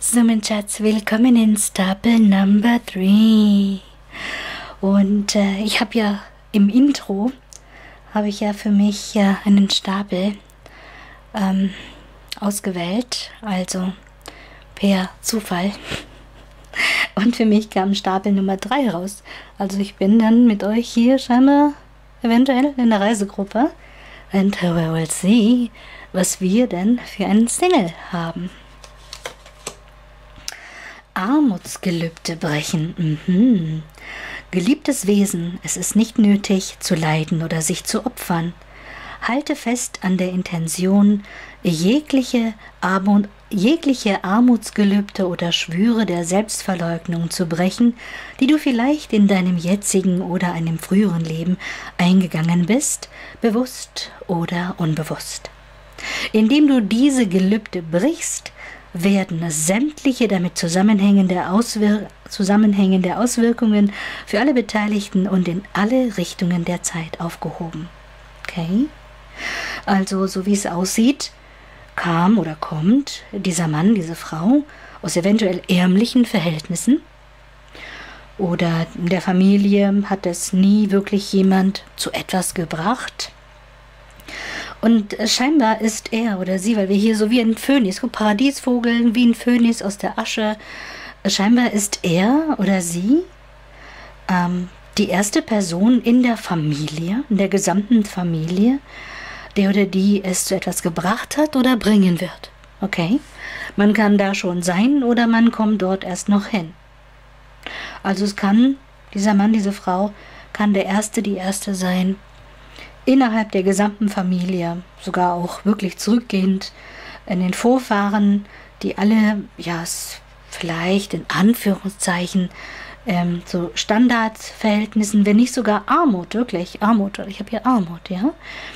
So, mein Schatz, willkommen in Stapel Number 3. Und ich habe ja im Intro, habe ich ja für mich einen Stapel ausgewählt, also per Zufall. Und für mich kam Stapel Nummer 3 raus. Also ich bin dann mit euch hier scheinbar eventuell in der Reisegruppe. And we will see, was wir denn für einen Single haben. Armutsgelübde brechen. Geliebtes Wesen, es ist nicht nötig, zu leiden oder sich zu opfern. Halte fest an der Intention, jegliche Armutsgelübde oder Schwüre der Selbstverleugnung zu brechen, die du vielleicht in deinem jetzigen oder einem früheren Leben eingegangen bist, bewusst oder unbewusst. Indem du diese Gelübde brichst, werden sämtliche damit zusammenhängende Auswirkungen für alle Beteiligten und in alle Richtungen der Zeit aufgehoben. Okay? Also, so wie es aussieht, kam oder kommt dieser Mann, diese Frau aus eventuell ärmlichen Verhältnissen oder in der Familie hat es nie wirklich jemand zu etwas gebracht. Und scheinbar ist er oder sie, weil wir hier so wie ein Phönix, Paradiesvogel, wie ein Phönix aus der Asche, scheinbar ist er oder sie die erste Person in der Familie, in der gesamten Familie, der oder die es zu etwas gebracht hat oder bringen wird. Okay? Man kann da schon sein oder man kommt dort erst noch hin. Also es kann, dieser Mann, diese Frau, kann der Erste, die Erste sein, innerhalb der gesamten Familie, sogar auch wirklich zurückgehend in den Vorfahren, die alle, ja, vielleicht in Anführungszeichen, so Standardverhältnissen, wenn nicht sogar Armut, wirklich Armut, ich habe hier Armut, ja,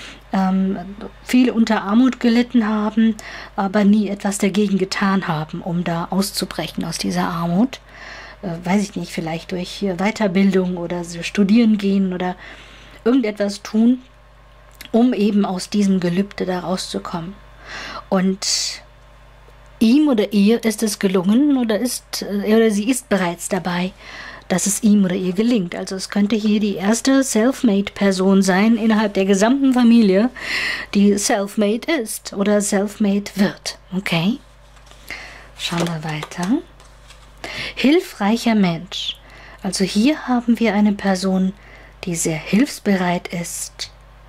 viel unter Armut gelitten haben, aber nie etwas dagegen getan haben, um da auszubrechen aus dieser Armut. Weiß ich nicht, vielleicht durch Weiterbildung oder so studieren gehen oder irgendetwas tun, um eben aus diesem Gelübde da rauszukommen. Und ihm oder ihr ist es gelungen oder sie ist bereits dabei, dass es ihm oder ihr gelingt. Also es könnte hier die erste Selfmade-Person sein innerhalb der gesamten Familie, die Selfmade ist oder Selfmade wird. Okay? Schauen wir weiter. Hilfreicher Mensch. Also hier haben wir eine Person, die sehr hilfsbereit ist.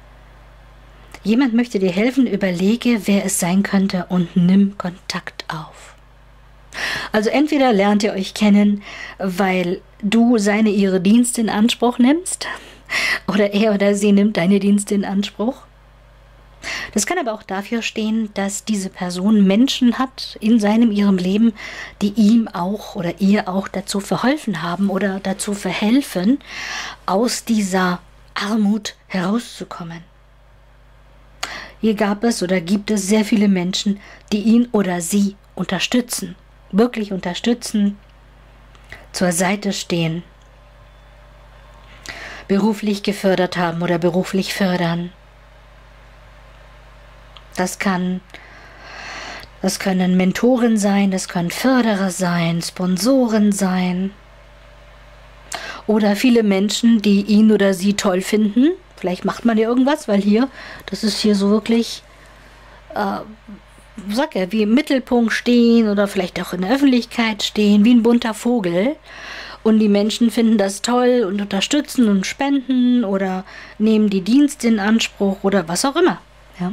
Jemand möchte dir helfen, überlege, wer es sein könnte und nimm Kontakt auf. Also entweder lernt ihr euch kennen, weil du ihre Dienste in Anspruch nimmst, oder er oder sie nimmt deine Dienste in Anspruch. Das kann aber auch dafür stehen, dass diese Person Menschen hat in ihrem Leben, die ihm auch oder ihr auch dazu verholfen haben oder dazu verhelfen, aus dieser Armut herauszukommen. Hier gab es oder gibt es sehr viele Menschen, die ihn oder sie unterstützen, wirklich unterstützen, zur Seite stehen, beruflich gefördert haben oder beruflich fördern. Das können Mentoren sein, das können Förderer sein, Sponsoren sein oder viele Menschen, die ihn oder sie toll finden. Vielleicht macht man ja irgendwas, weil hier, das ist hier so wirklich, wie im Mittelpunkt stehen oder vielleicht auch in der Öffentlichkeit stehen, wie ein bunter Vogel. Und die Menschen finden das toll und unterstützen und spenden oder nehmen die Dienste in Anspruch oder was auch immer. Ja?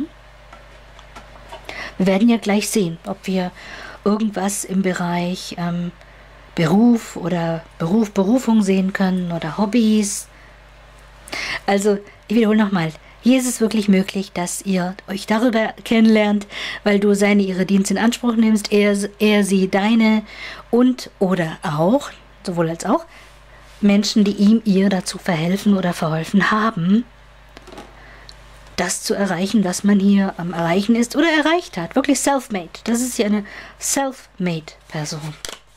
Wir werden ja gleich sehen, ob wir irgendwas im Bereich Beruf oder Berufung sehen können oder Hobbys. Also, ich wiederhole nochmal, hier ist es wirklich möglich, dass ihr euch darüber kennenlernt, weil du ihre Dienste in Anspruch nimmst, er, sie, deine und oder auch, sowohl als auch, Menschen, die ihm, ihr dazu verhelfen oder verholfen haben, das zu erreichen, was man hier am Erreichen ist oder erreicht hat. Wirklich self-made. Das ist hier eine self-made Person.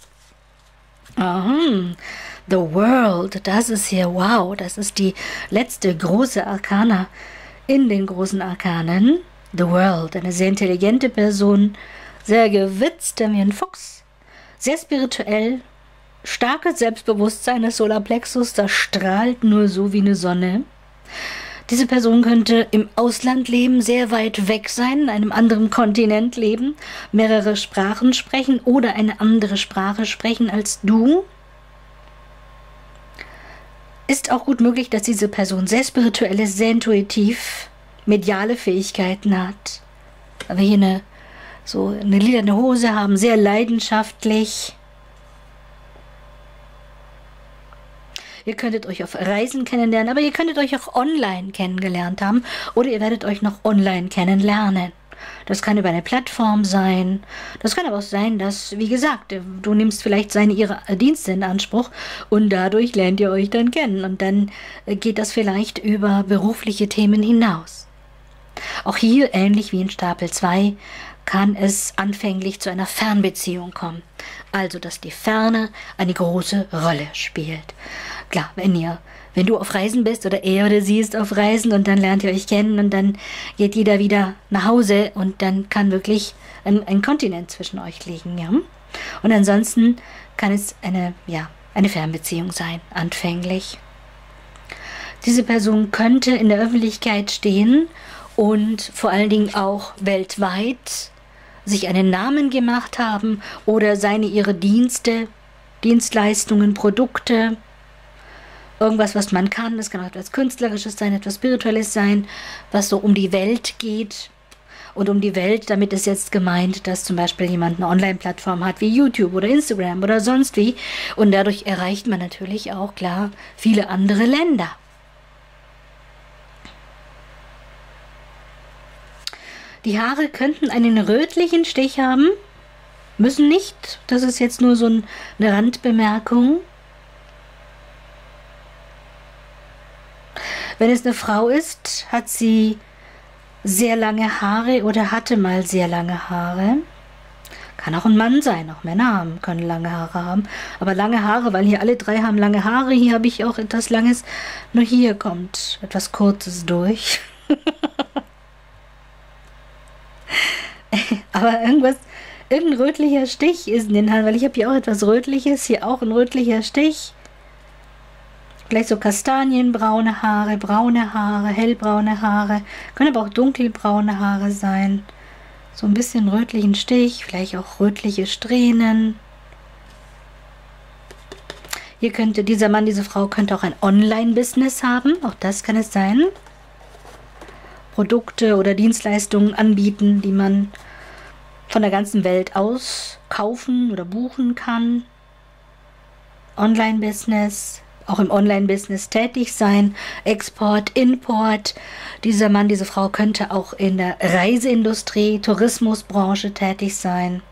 The World, das ist hier, wow, das ist die letzte große Arkana in den großen Arkanen. The World, eine sehr intelligente Person, sehr gewitzt wie ein Fuchs, sehr spirituell, starkes Selbstbewusstsein, das Solarplexus, das strahlt nur so wie eine Sonne. Diese Person könnte im Ausland leben, sehr weit weg sein, in einem anderen Kontinent leben, mehrere Sprachen sprechen oder eine andere Sprache sprechen als du. Ist auch gut möglich, dass diese Person sehr spirituell ist, sehr intuitiv, mediale Fähigkeiten hat. Aber hier eine lilane Hose haben, sehr leidenschaftlich. Ihr könntet euch auf Reisen kennenlernen, aber ihr könntet euch auch online kennengelernt haben oder ihr werdet euch noch online kennenlernen. Das kann über eine Plattform sein. Das kann aber auch sein, dass, wie gesagt, du nimmst vielleicht ihre Dienste in Anspruch und dadurch lernt ihr euch dann kennen und dann geht das vielleicht über berufliche Themen hinaus. Auch hier, ähnlich wie in Stapel 2, kann es anfänglich zu einer Fernbeziehung kommen. Also, dass die Ferne eine große Rolle spielt. Klar, wenn du auf Reisen bist oder er oder sie ist auf Reisen und dann lernt ihr euch kennen und dann geht jeder wieder nach Hause und dann kann wirklich ein Kontinent zwischen euch liegen, ja. Und ansonsten kann es eine Fernbeziehung sein, anfänglich. Diese Person könnte in der Öffentlichkeit stehen und vor allen Dingen auch weltweit sich einen Namen gemacht haben oder ihre Dienste, Dienstleistungen, Produkte, irgendwas, was man kann. Es kann auch etwas Künstlerisches sein, etwas Spirituelles sein, was so um die Welt geht. Und um die Welt, damit ist jetzt gemeint, dass zum Beispiel jemand eine Online-Plattform hat wie YouTube oder Instagram oder sonst wie. Und dadurch erreicht man natürlich auch, klar, viele andere Länder. Die Haare könnten einen rötlichen Stich haben, müssen nicht. Das ist jetzt nur so eine Randbemerkung. Wenn es eine Frau ist, hat sie sehr lange Haare oder hatte mal sehr lange Haare. Kann auch ein Mann sein, auch Männer können lange Haare haben. Aber lange Haare, weil hier alle drei haben lange Haare, hier habe ich auch etwas Langes. Nur hier kommt etwas Kurzes durch. Aber irgendein rötlicher Stich ist in den Haaren, weil ich habe hier auch etwas Rötliches, hier auch ein rötlicher Stich. Vielleicht so kastanienbraune Haare, braune Haare, hellbraune Haare, können aber auch dunkelbraune Haare sein. So ein bisschen rötlichen Stich, vielleicht auch rötliche Strähnen. Hier könnte dieser Mann, diese Frau könnte auch ein Online-Business haben, auch das kann es sein. Produkte oder Dienstleistungen anbieten, die man von der ganzen Welt aus kaufen oder buchen kann. Online-Business, auch im Online-Business tätig sein, Export, Import. Dieser Mann, diese Frau könnte auch in der Reiseindustrie, Tourismusbranche tätig sein.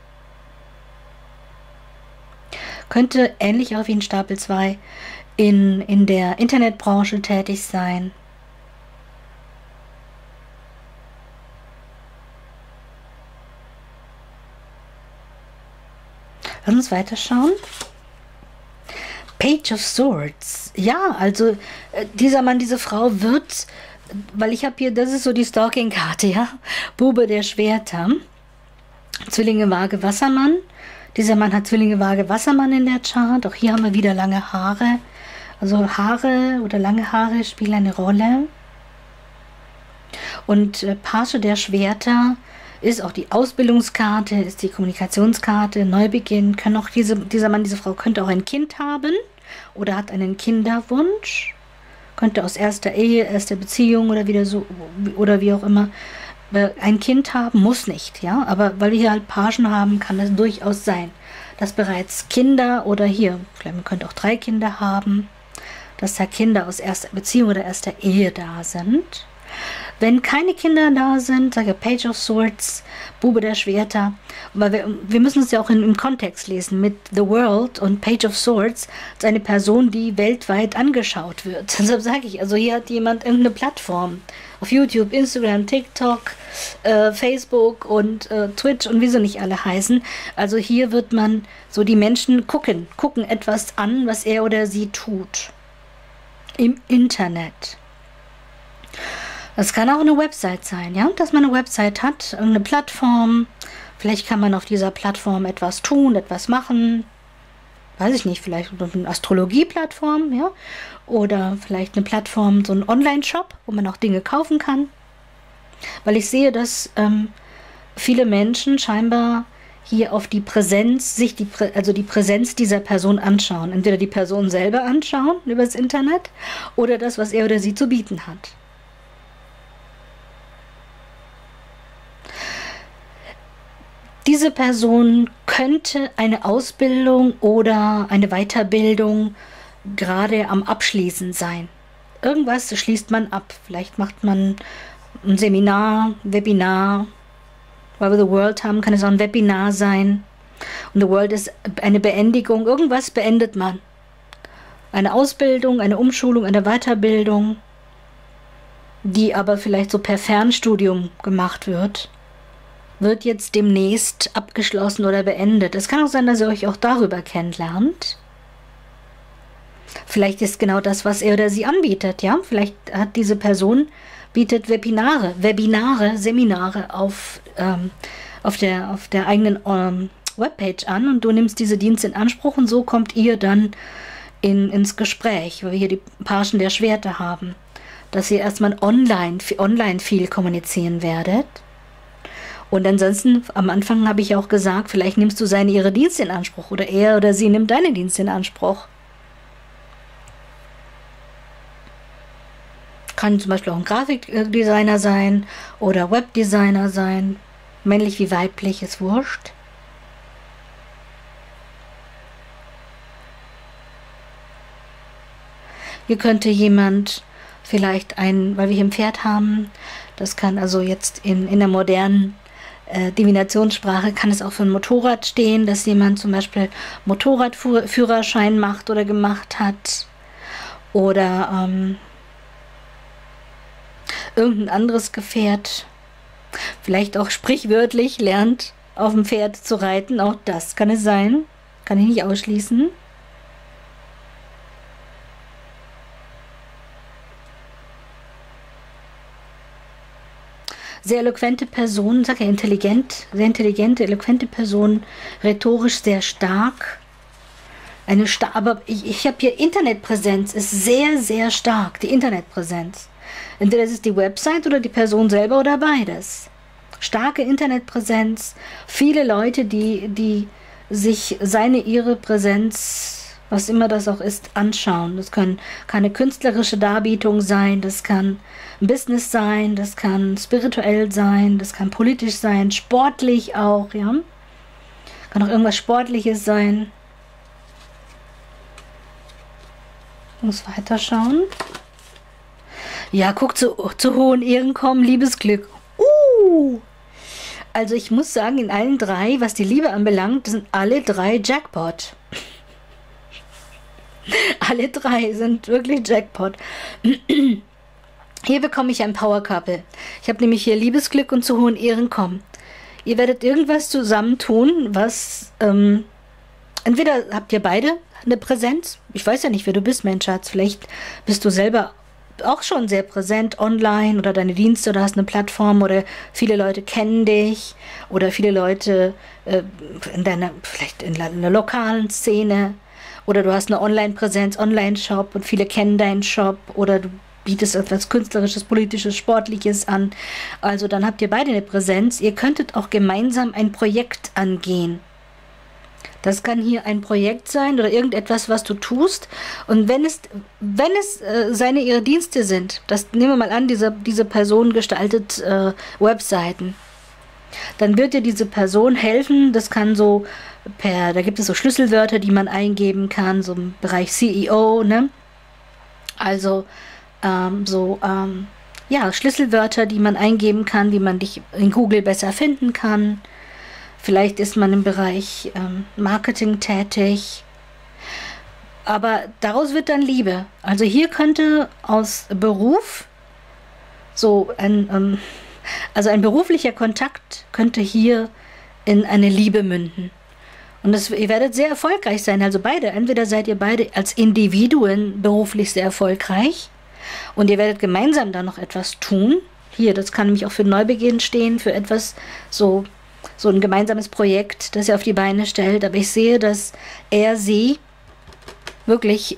Könnte ähnlich auch wie in Stapel 2 in der Internetbranche tätig sein. Lass uns weiterschauen. Page of Swords. Ja, also dieser Mann, diese Frau wird, weil ich habe hier, das ist so die Stalking-Karte, ja. Bube der Schwerter. Zwillinge, Waage, Wassermann. Dieser Mann hat Zwillinge, Waage, Wassermann in der Chart. Auch hier haben wir wieder lange Haare. Also Haare oder lange Haare spielen eine Rolle. Und Page der Schwerter ist auch die Ausbildungskarte, ist die Kommunikationskarte, Neubeginn. Kann auch dieser Mann, diese Frau könnte auch ein Kind haben oder hat einen Kinderwunsch. Könnte aus erster Ehe, erster Beziehung oder wieder so oder wie auch immer ein Kind haben, muss nicht, ja. Aber weil wir hier halt Pagen haben, kann es durchaus sein, dass bereits Kinder oder hier, vielleicht man könnte auch 3 Kinder haben, dass da Kinder aus erster Beziehung oder erster Ehe da sind. Wenn keine Kinder da sind, sage Page of Swords, Bube der Schwerter, weil wir müssen es ja auch im Kontext lesen mit The World und Page of Swords, als eine Person, die weltweit angeschaut wird. Deshalb sage ich, also hier hat jemand irgendeine Plattform auf YouTube, Instagram, TikTok, Facebook und Twitch und wie sie nicht alle heißen. Also hier wird man so die Menschen gucken etwas an, was er oder sie tut. Im Internet. Das kann auch eine Website sein, ja, dass man eine Website hat, irgendeine Plattform, Vielleicht kann man auf dieser Plattform etwas tun, etwas machen. Weiß ich nicht, vielleicht eine Astrologie-Plattform, ja? Oder vielleicht eine Plattform, so ein Online-Shop, wo man auch Dinge kaufen kann. Weil ich sehe, dass viele Menschen scheinbar hier auf die Präsenz, also die Präsenz dieser Person anschauen. Entweder die Person selber anschauen über das Internet oder das, was er oder sie zu bieten hat. Diese Person könnte eine Ausbildung oder eine Weiterbildung gerade am Abschließen sein. Irgendwas schließt man ab. Vielleicht macht man ein Seminar, ein Webinar. Weil wir The World haben, kann es auch ein Webinar sein. Und The World ist eine Beendigung. Irgendwas beendet man. Eine Ausbildung, eine Umschulung, eine Weiterbildung, die aber vielleicht so per Fernstudium gemacht wird jetzt demnächst abgeschlossen oder beendet. Es kann auch sein, dass ihr euch auch darüber kennenlernt. Vielleicht ist genau das, was er oder sie anbietet, ja? Vielleicht hat diese Person, bietet Webinare, Seminare auf der eigenen Webpage an und du nimmst diese Dienste in Anspruch und so kommt ihr dann ins Gespräch, weil wir hier die Pagen der Schwerter haben, dass ihr erstmal online viel kommunizieren werdet. Und ansonsten, am Anfang habe ich auch gesagt, vielleicht nimmst du ihre Dienste in Anspruch oder er oder sie nimmt deine Dienste in Anspruch. Kann zum Beispiel auch ein Grafikdesigner sein oder Webdesigner sein, männlich wie weiblich, ist wurscht. Hier könnte jemand vielleicht weil wir hier ein Pferd haben, das kann also jetzt in der modernen Divinationssprache kann es auch für ein Motorrad stehen, dass jemand zum Beispiel Motorradführerschein macht oder gemacht hat oder irgendein anderes Gefährt, vielleicht auch sprichwörtlich lernt, auf dem Pferd zu reiten, auch das kann es sein, kann ich nicht ausschließen. Sehr eloquente Person, sag ja intelligent, sehr intelligente, eloquente Person, rhetorisch sehr stark. Aber ich habe hier Internetpräsenz, ist sehr, sehr stark, die Internetpräsenz. Entweder es ist die Website oder die Person selber oder beides. Starke Internetpräsenz, viele Leute, die sich ihre Präsenz, was immer das auch ist, anschauen. Das kann eine künstlerische Darbietung sein, das kann Business sein, das kann spirituell sein, das kann politisch sein, sportlich auch, ja. Kann auch irgendwas Sportliches sein. Ich muss weiterschauen. Ja, guck, zu hohen Ehren kommen, Liebesglück. Also ich muss sagen, in allen drei, was die Liebe anbelangt, sind alle drei Jackpot. Alle drei sind wirklich Jackpot. Hier bekomme ich ein Power Couple. Ich habe nämlich hier Liebesglück und zu hohen Ehren kommen. Ihr werdet irgendwas zusammen tun, was entweder habt ihr beide eine Präsenz. Ich weiß ja nicht, wer du bist, mein Schatz. Vielleicht bist du selber auch schon sehr präsent online oder deine Dienste oder hast eine Plattform oder viele Leute kennen dich oder viele Leute vielleicht in der lokalen Szene oder du hast eine Online-Präsenz, Online-Shop und viele kennen deinen Shop oder du bietest etwas Künstlerisches, Politisches, Sportliches an. Also dann habt ihr beide eine Präsenz. Ihr könntet auch gemeinsam ein Projekt angehen. Das kann hier ein Projekt sein oder irgendetwas, was du tust. Und wenn es ihre Dienste sind, nehmen wir mal an, diese Person gestaltet Webseiten, dann wird dir diese Person helfen. Das kann so da gibt es so Schlüsselwörter, die man eingeben kann, so im Bereich CEO, ne? Also Schlüsselwörter, die man eingeben kann, wie man dich in Google besser finden kann. Vielleicht ist man im Bereich Marketing tätig. Aber daraus wird dann Liebe. Also hier könnte aus Beruf ein beruflicher Kontakt könnte hier in eine Liebe münden. Und ihr werdet sehr erfolgreich sein. Also beide. Entweder seid ihr beide als Individuen beruflich sehr erfolgreich und ihr werdet gemeinsam dann noch etwas tun. Hier, das kann nämlich auch für Neubeginn stehen, für etwas so so ein gemeinsames Projekt, das ihr auf die Beine stellt, aber ich sehe, dass er sie wirklich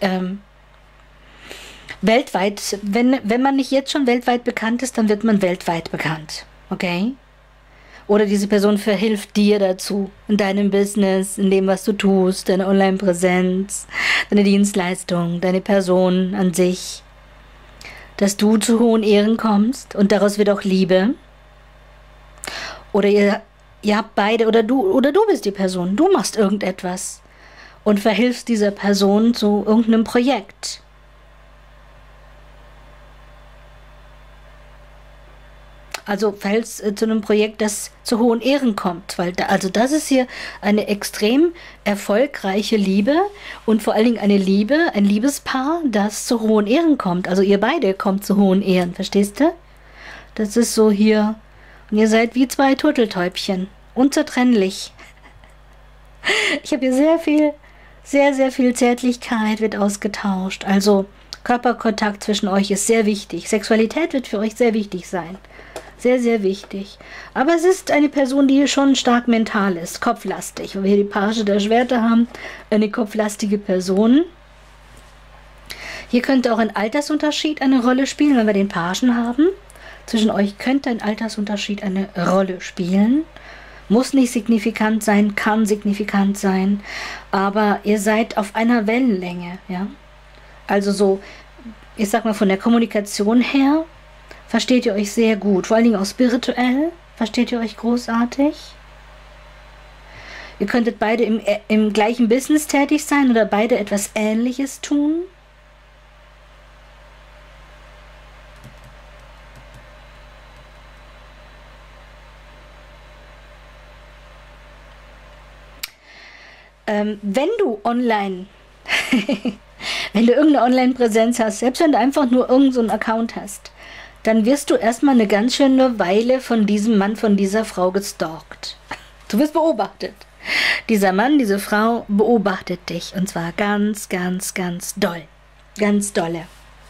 weltweit, wenn man nicht jetzt schon weltweit bekannt ist, dann wird man weltweit bekannt, okay? Oder diese Person verhilft dir dazu, in deinem Business, in dem, was du tust, deine Online-Präsenz, deine Dienstleistung, deine Person an sich, dass du zu hohen Ehren kommst und daraus wird auch Liebe. Oder ihr habt beide, oder du bist die Person, du machst irgendetwas und verhilfst dieser Person zu irgendeinem Projekt. Also verhältst zu einem Projekt, das zu hohen Ehren kommt. Weil also das ist hier eine extrem erfolgreiche Liebe und vor allen Dingen eine Liebe, ein Liebespaar, das zu hohen Ehren kommt. Also ihr beide kommt zu hohen Ehren, verstehst du? Das ist so hier. Und ihr seid wie zwei Turteltäubchen. Unzertrennlich. Ich habe hier sehr viel Zärtlichkeit wird ausgetauscht. Also Körperkontakt zwischen euch ist sehr wichtig. Sexualität wird für euch sehr wichtig sein. Sehr wichtig. Aber es ist eine Person, die schon stark mental ist, kopflastig. Weil wir hier die Page der Schwerter haben, eine kopflastige Person. Hier könnte auch ein Altersunterschied eine Rolle spielen, wenn wir den Pagen haben. Zwischen euch könnte ein Altersunterschied eine Rolle spielen. Muss nicht signifikant sein, kann signifikant sein. Aber ihr seid auf einer Wellenlänge. Ja? Also so, ich sag mal von der Kommunikation her, versteht ihr euch sehr gut, vor allen Dingen auch spirituell, versteht ihr euch großartig. Ihr könntet beide im gleichen Business tätig sein oder beide etwas Ähnliches tun. Wenn du online, wenn du irgendeine Online-Präsenz hast, selbst wenn du einfach nur irgendeinen so einen Account hast, dann wirst du erstmal eine ganz schöne Weile von diesem Mann, von dieser Frau gestalkt. Du wirst beobachtet. Dieser Mann, diese Frau beobachtet dich. Und zwar ganz doll. Ganz dolle.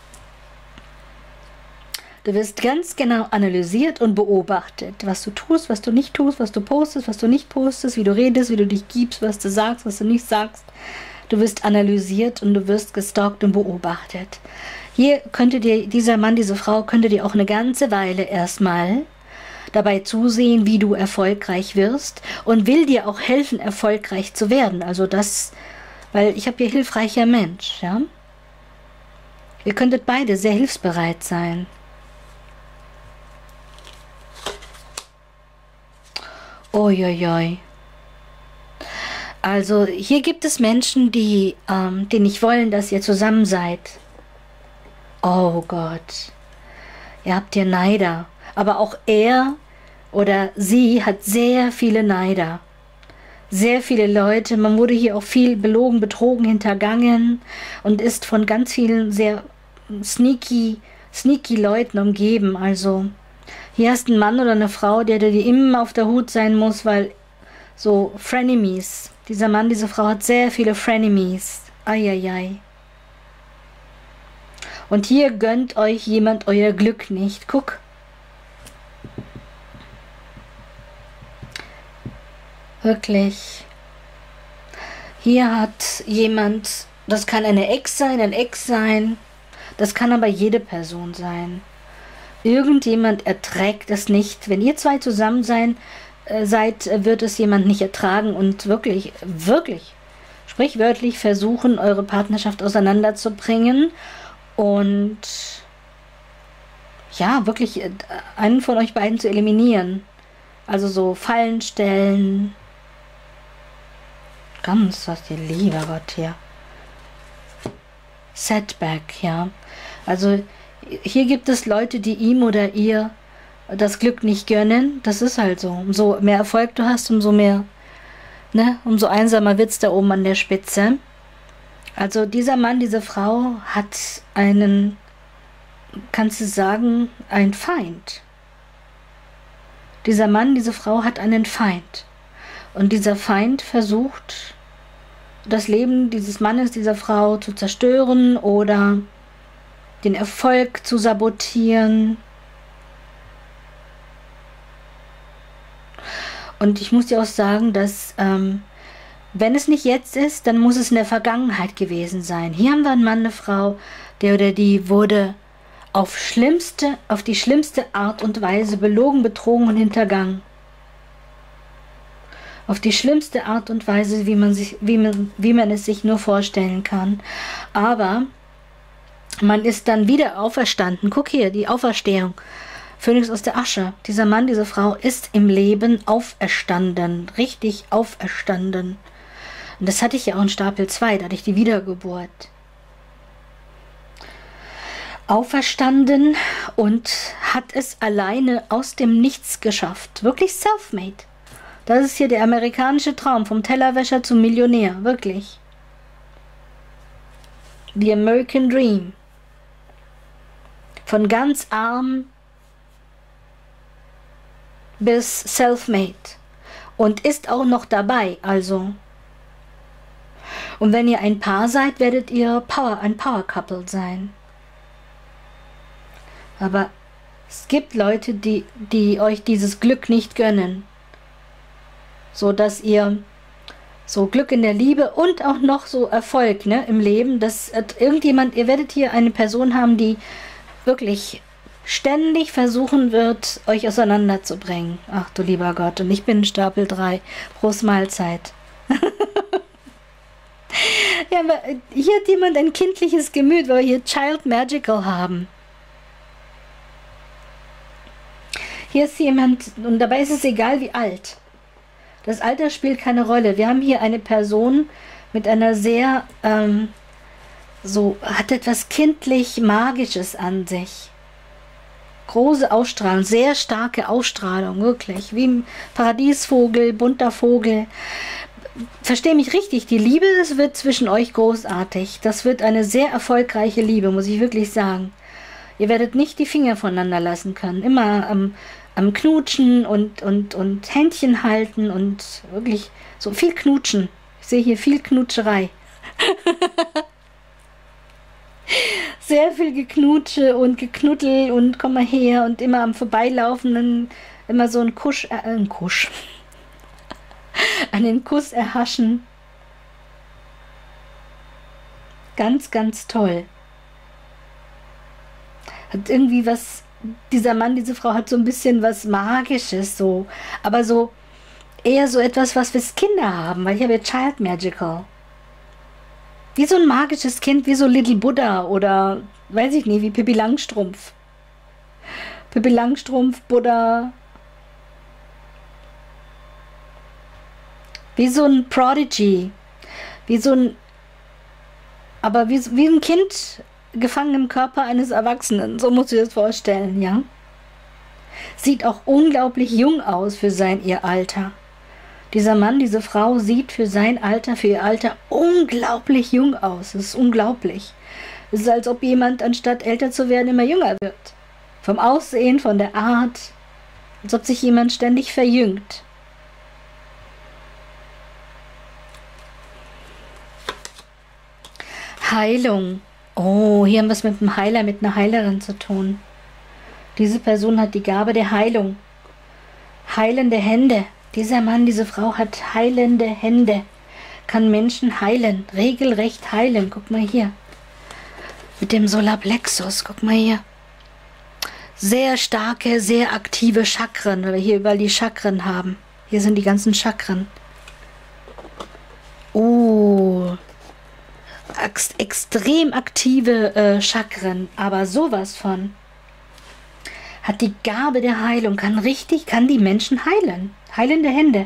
Du wirst ganz genau analysiert und beobachtet, was du tust, was du nicht tust, was du postest, was du nicht postest, wie du redest, wie du dich gibst, was du sagst, was du nicht sagst. Du wirst analysiert und du wirst gestalkt und beobachtet. Hier könnte dir dieser Mann, diese Frau, könnte dir auch eine ganze Weile erstmal dabei zusehen, wie du erfolgreich wirst und will dir auch helfen, erfolgreich zu werden. Also das, weil ich habe hier hilfreicher Mensch, ja. Ihr könntet beide sehr hilfsbereit sein. Uiuiui. Also hier gibt es Menschen, die nicht wollen, dass ihr zusammen seid. Oh Gott. Ihr habt hier Neider. Aber auch er oder sie hat sehr viele Neider. Sehr viele Leute. Man wurde hier auch viel belogen, betrogen, hintergangen und ist von ganz vielen sehr sneaky Leuten umgeben. Also hier hast du einen Mann oder eine Frau, der dir immer auf der Hut sein muss, weil so Frenemies. Dieser Mann, diese Frau hat sehr viele Frenemies. Eieiei. Und hier gönnt euch jemand euer Glück nicht. Guck. Wirklich. Hier hat jemand, das kann eine Ex sein, ein Ex sein. Das kann aber jede Person sein. Irgendjemand erträgt es nicht. Wenn ihr zwei zusammen seid, wird es jemand nicht ertragen und wirklich, sprichwörtlich versuchen, eure Partnerschaft auseinanderzubringen. Und ja, wirklich einen von euch beiden zu eliminieren. Also so Fallen stellen. Ganz was dir lieber Gott hier. Setback, ja. Also hier gibt es Leute, die ihm oder ihr das Glück nicht gönnen. Das ist halt so. Umso mehr Erfolg du hast, umso mehr, ne, umso einsamer wird's da oben an der Spitze. Also dieser Mann, diese Frau hat einen, kannst du sagen, einen Feind. Dieser Mann, diese Frau hat einen Feind. Und dieser Feind versucht, das Leben dieses Mannes, dieser Frau zu zerstören oder den Erfolg zu sabotieren. Und ich muss dir auch sagen, dass wenn es nicht jetzt ist, dann muss es in der Vergangenheit gewesen sein. Hier haben wir einen Mann, eine Frau, der oder die wurde auf die schlimmste Art und Weise belogen, betrogen und hintergangen. Auf die schlimmste Art und Weise, wie man es sich nur vorstellen kann. Aber man ist dann wieder auferstanden. Guck hier, die Auferstehung. Phönix aus der Asche. Dieser Mann, diese Frau ist im Leben auferstanden. Richtig auferstanden. Und das hatte ich ja auch in Stapel 2, da hatte ich die Wiedergeburt. Auferstanden und hat es alleine aus dem Nichts geschafft. Wirklich self-made. Das ist hier der amerikanische Traum, vom Tellerwäscher zum Millionär. Wirklich. The American Dream. Von ganz arm bis self-made. Und ist auch noch dabei, also. Und wenn ihr ein Paar seid, werdet ihr ein Power-Couple sein. Aber es gibt Leute, die euch dieses Glück nicht gönnen. So dass ihr so Glück in der Liebe und auch noch so Erfolg, ne, im Leben, dass ihr werdet hier eine Person haben, die wirklich ständig versuchen wird, euch auseinanderzubringen. Ach du lieber Gott, und ich bin in Stapel 3. Prost Mahlzeit. Ja, aber hier hat jemand ein kindliches Gemüt, weil wir hier Child Magical haben. Hier ist jemand, und dabei ist es egal wie alt. Das Alter spielt keine Rolle. Wir haben hier eine Person mit einer sehr, hat etwas kindlich Magisches an sich. Große Ausstrahlung, sehr starke Ausstrahlung, wirklich. Wie ein Paradiesvogel, bunter Vogel. Versteh mich richtig, die Liebe, das wird zwischen euch großartig. Das wird eine sehr erfolgreiche Liebe, muss ich wirklich sagen. Ihr werdet nicht die Finger voneinander lassen können. Immer am Knutschen und Händchen halten und wirklich so viel knutschen. Ich sehe hier viel Knutscherei. Sehr viel Geknutsche und Geknuddel und komm mal her und immer am Vorbeilaufen dann immer so einen Kuss erhaschen. Ganz, ganz toll. Hat irgendwie was, dieser Mann, diese Frau hat so ein bisschen was Magisches, so, aber so eher so etwas, was wir Kinder haben, weil ich habe ja Child Magical. Wie so ein magisches Kind, wie so Little Buddha oder, weiß ich nicht, wie Pippi Langstrumpf. Pippi Langstrumpf, Buddha. Wie so ein Prodigy. Wie ein Kind gefangen im Körper eines Erwachsenen. So muss ich das vorstellen, ja. Sieht auch unglaublich jung aus für ihr Alter. Dieser Mann, diese Frau sieht für ihr Alter unglaublich jung aus. Es ist unglaublich. Es ist, als ob jemand, anstatt älter zu werden, immer jünger wird. Vom Aussehen, von der Art. Als ob sich jemand ständig verjüngt. Heilung. Oh, hier haben wir es mit einem Heiler, mit einer Heilerin zu tun. Diese Person hat die Gabe der Heilung. Heilende Hände. Dieser Mann, diese Frau hat heilende Hände. Kann Menschen heilen. Regelrecht heilen. Guck mal hier. Mit dem Solarplexus. Guck mal hier. Sehr starke, sehr aktive Chakren. Weil wir hier überall die Chakren haben. Hier sind die ganzen Chakren. Oh. Extrem aktive Chakren. Aber sowas von. Hat die Gabe der Heilung. Kann die Menschen heilen. Heilende Hände.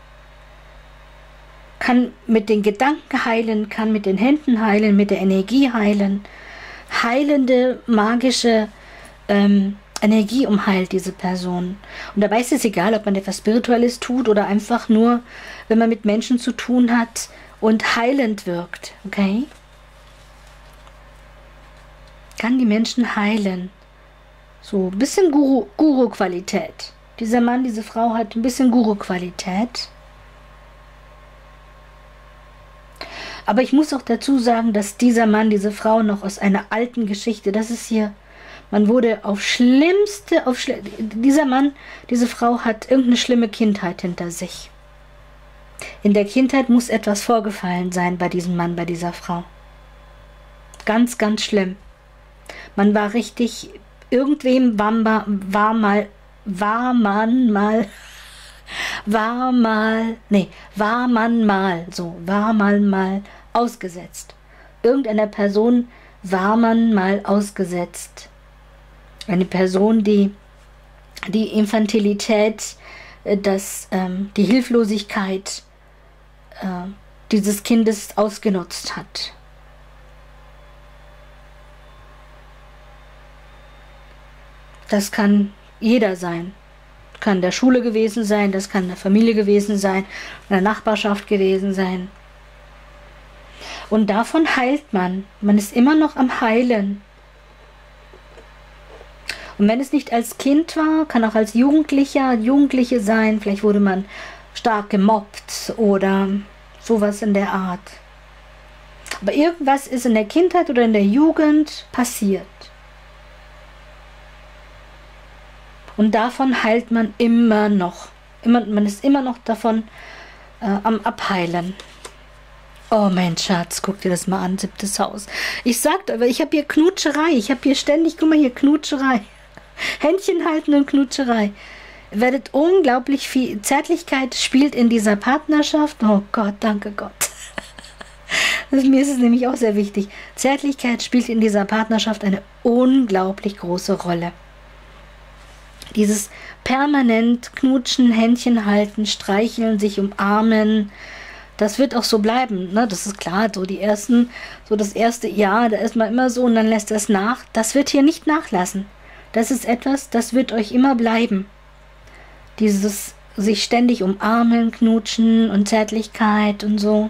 Kann mit den Gedanken heilen, kann mit den Händen heilen, mit der Energie heilen. Heilende, magische Energie umheilt diese Person. Und dabei ist es egal, ob man etwas Spirituelles tut oder einfach nur, wenn man mit Menschen zu tun hat und heilend wirkt. Okay? Kann die Menschen heilen. So ein bisschen Guru-Qualität. Dieser Mann, diese Frau hat ein bisschen Guru-Qualität. Aber ich muss auch dazu sagen, dass dieser Mann, diese Frau noch aus einer alten Geschichte, das ist hier Man wurde dieser Mann, diese Frau hat irgendeine schlimme Kindheit hinter sich. In der Kindheit muss etwas vorgefallen sein bei diesem Mann, bei dieser Frau. Ganz, ganz schlimm. Man war richtig, irgendwem war man mal ausgesetzt. Irgendeiner Person war man mal ausgesetzt. Eine Person, die Infantilität, die Hilflosigkeit dieses Kindes ausgenutzt hat. Das kann jeder sein. Kann der Schule gewesen sein, das kann der Familie gewesen sein, in der Nachbarschaft gewesen sein. Und davon heilt man. Man ist immer noch am Heilen. Und wenn es nicht als Kind war, kann auch als Jugendliche sein. Vielleicht wurde man stark gemobbt oder sowas in der Art. Aber irgendwas ist in der Kindheit oder in der Jugend passiert. Und davon heilt man immer noch. Man ist immer noch davon am Abheilen. Oh mein Schatz, guck dir das mal an, 7. Haus. Ich sagte, aber ich habe hier Knutscherei. Ich habe hier ständig, guck mal hier, Knutscherei. Händchen halten und Knutscherei. Werdet unglaublich viel. Zärtlichkeit spielt in dieser Partnerschaft. Oh Gott, danke Gott. Mir ist es nämlich auch sehr wichtig. Zärtlichkeit spielt in dieser Partnerschaft eine unglaublich große Rolle. Dieses permanent Knutschen, Händchen halten, streicheln, sich umarmen, das wird auch so bleiben. Ne? Das ist klar, so das erste Jahr, da ist man immer so und dann lässt das nach. Das wird hier nicht nachlassen. Das ist etwas, das wird euch immer bleiben. Dieses sich ständig umarmen, knutschen und Zärtlichkeit und so.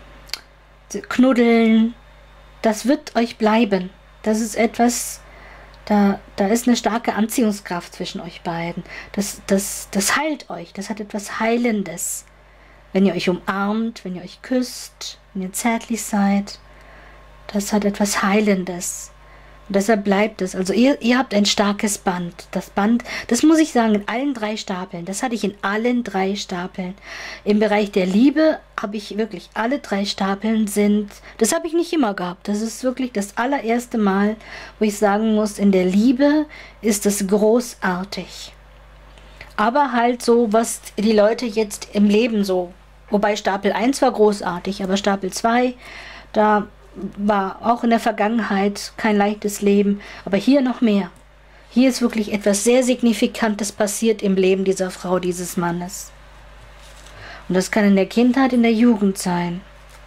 Knuddeln, das wird euch bleiben. Das ist etwas, da ist eine starke Anziehungskraft zwischen euch beiden. Das heilt euch, das hat etwas Heilendes. Wenn ihr euch umarmt, wenn ihr euch küsst, wenn ihr zärtlich seid, das hat etwas Heilendes. Und deshalb bleibt es. Also ihr habt ein starkes Band. Das Band, das muss ich sagen, in allen 3 Stapeln. Das hatte ich in allen 3 Stapeln. Im Bereich der Liebe habe ich wirklich alle 3 Stapeln das habe ich nicht immer gehabt. Das ist wirklich das allererste Mal, wo ich sagen muss, in der Liebe ist es großartig. Aber halt so, was die Leute jetzt im Leben so, wobei Stapel 1 war großartig, aber Stapel 2, da war auch in der Vergangenheit kein leichtes Leben, aber hier noch mehr. Hier ist wirklich etwas sehr Signifikantes passiert im Leben dieser Frau, dieses Mannes. Und das kann in der Kindheit, in der Jugend sein,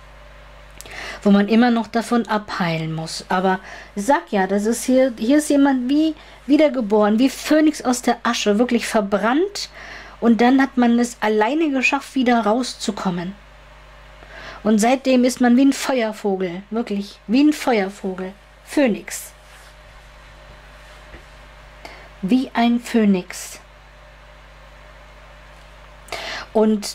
wo man immer noch davon abheilen muss. Aber ich sag ja, das ist hier ist jemand wie wiedergeboren, wie Phönix aus der Asche, wirklich verbrannt. Und dann hat man es alleine geschafft, wieder rauszukommen. Und seitdem ist man wie ein Feuervogel, wirklich, wie ein Feuervogel. Phönix. Wie ein Phönix. Und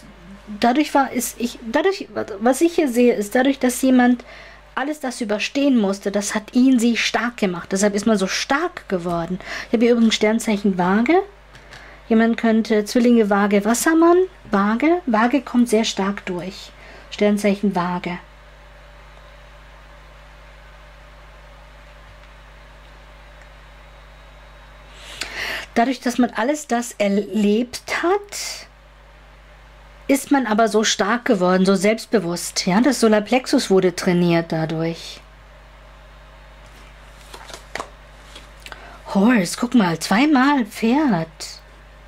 was ich hier sehe, ist dadurch, dass jemand alles das überstehen musste, das hat sie stark gemacht. Deshalb ist man so stark geworden. Ich habe hier übrigens Sternzeichen Waage. Jemand könnte Zwillinge, Waage, Wassermann, Waage. Waage kommt sehr stark durch. Sternzeichen Waage. Dadurch, dass man alles das erlebt hat, ist man aber so stark geworden, so selbstbewusst. Ja, das Solarplexus wurde trainiert dadurch. Horse, guck mal, 2-mal Pferd.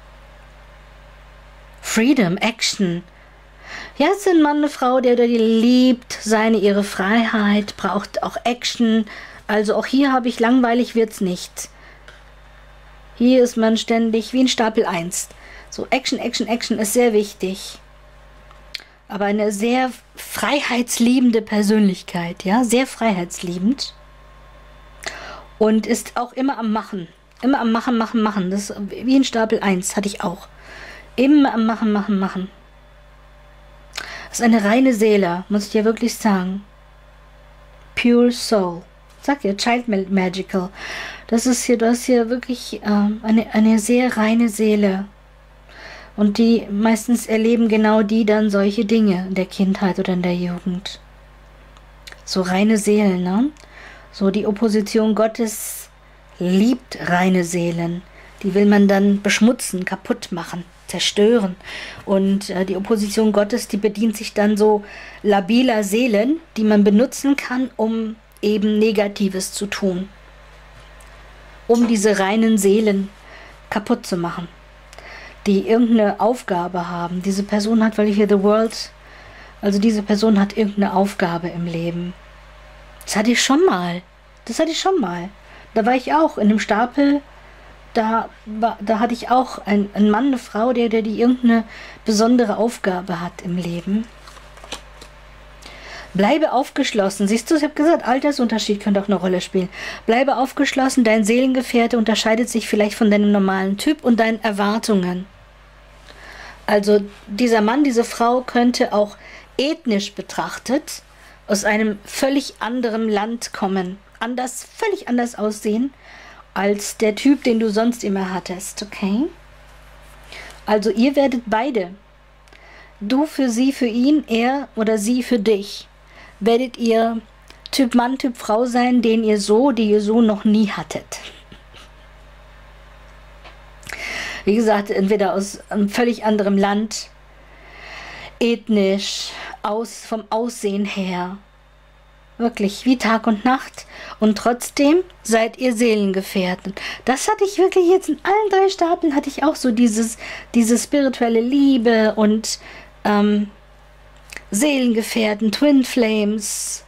Freedom, Action. Ja, es ist ein Mann, eine Frau, der die liebt, ihre Freiheit, braucht auch Action. Also auch hier habe ich, langweilig wird's nicht. Hier ist man ständig wie in Stapel 1. So Action, Action, Action ist sehr wichtig. Aber eine sehr freiheitsliebende Persönlichkeit, ja, sehr freiheitsliebend. Und ist auch immer am Machen. Immer am Machen, Machen, Machen. Das ist wie in Stapel 1, hatte ich auch. Immer am Machen, Machen, Machen. Das ist eine reine Seele, muss ich dir wirklich sagen. Pure Soul. Sag ja, Child Magical. Das ist hier, du hast hier wirklich eine sehr reine Seele. Und die meistens erleben genau die dann solche Dinge in der Kindheit oder in der Jugend. So reine Seelen, ne? So die Opposition Gottes liebt reine Seelen. Die will man dann beschmutzen, kaputt machen, zerstören. Und die Opposition Gottes, die bedient sich dann so labiler Seelen, die man benutzen kann, um eben Negatives zu tun. Um diese reinen Seelen kaputt zu machen, die irgendeine Aufgabe haben. Diese Person hat, weil ich hier The World, also diese Person hat irgendeine Aufgabe im Leben. Das hatte ich schon mal. Da war ich auch in einem Stapel, da hatte ich auch einen Mann, eine Frau, der die irgendeine besondere Aufgabe hat im Leben. Bleibe aufgeschlossen. Siehst du, ich habe gesagt, Altersunterschied könnte auch eine Rolle spielen. Bleibe aufgeschlossen, dein Seelengefährte unterscheidet sich vielleicht von deinem normalen Typ und deinen Erwartungen. Also dieser Mann, diese Frau könnte auch ethnisch betrachtet aus einem völlig anderen Land kommen. Völlig anders aussehen als der Typ, den du sonst immer hattest, okay? Also ihr werdet beide, du für sie, für ihn, er oder sie für dich, werdet ihr Typ Mann, Typ Frau sein, die ihr so noch nie hattet. Wie gesagt, entweder aus einem völlig anderem Land, ethnisch, vom Aussehen her, wirklich wie Tag und Nacht, und trotzdem seid ihr Seelengefährten. Das hatte ich wirklich jetzt in allen 3 Stapeln, hatte ich auch so diese spirituelle Liebe und Seelengefährten, Twin Flames.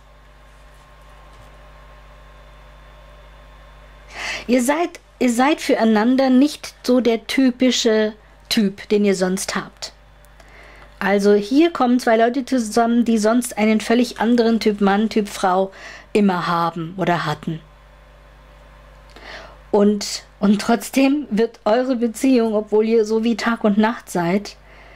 Ihr seid füreinander nicht so der typische Typ, den ihr sonst habt. Also hier kommen 2 Leute zusammen, die sonst einen völlig anderen Typ Mann, Typ Frau immer haben oder hatten. Und trotzdem wird eure Beziehung, obwohl ihr so wie Tag und Nacht seid,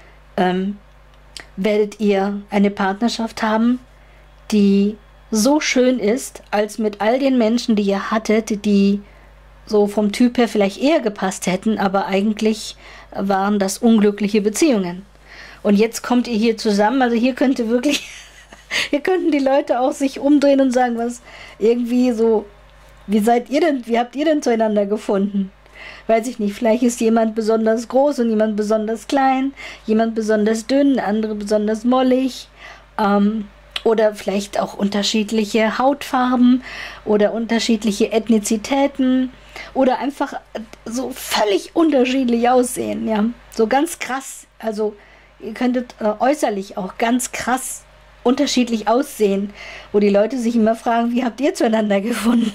werdet ihr eine Partnerschaft haben, die so schön ist, als mit all den Menschen, die ihr hattet, die so vom Typ her vielleicht eher gepasst hätten, aber eigentlich waren das unglückliche Beziehungen. Und jetzt kommt ihr hier zusammen, also hier könnte wirklich, hier könnten die Leute auch sich umdrehen und sagen, was irgendwie so, wie habt ihr denn zueinander gefunden? Weiß ich nicht, vielleicht ist jemand besonders groß und jemand besonders klein, jemand besonders dünn, andere besonders mollig, oder vielleicht auch unterschiedliche Hautfarben oder unterschiedliche Ethnizitäten oder einfach so völlig unterschiedlich aussehen, ja, so ganz krass, also ihr könntet äußerlich auch ganz krass unterschiedlich aussehen, wo die Leute sich immer fragen, wie habt ihr zueinander gefunden?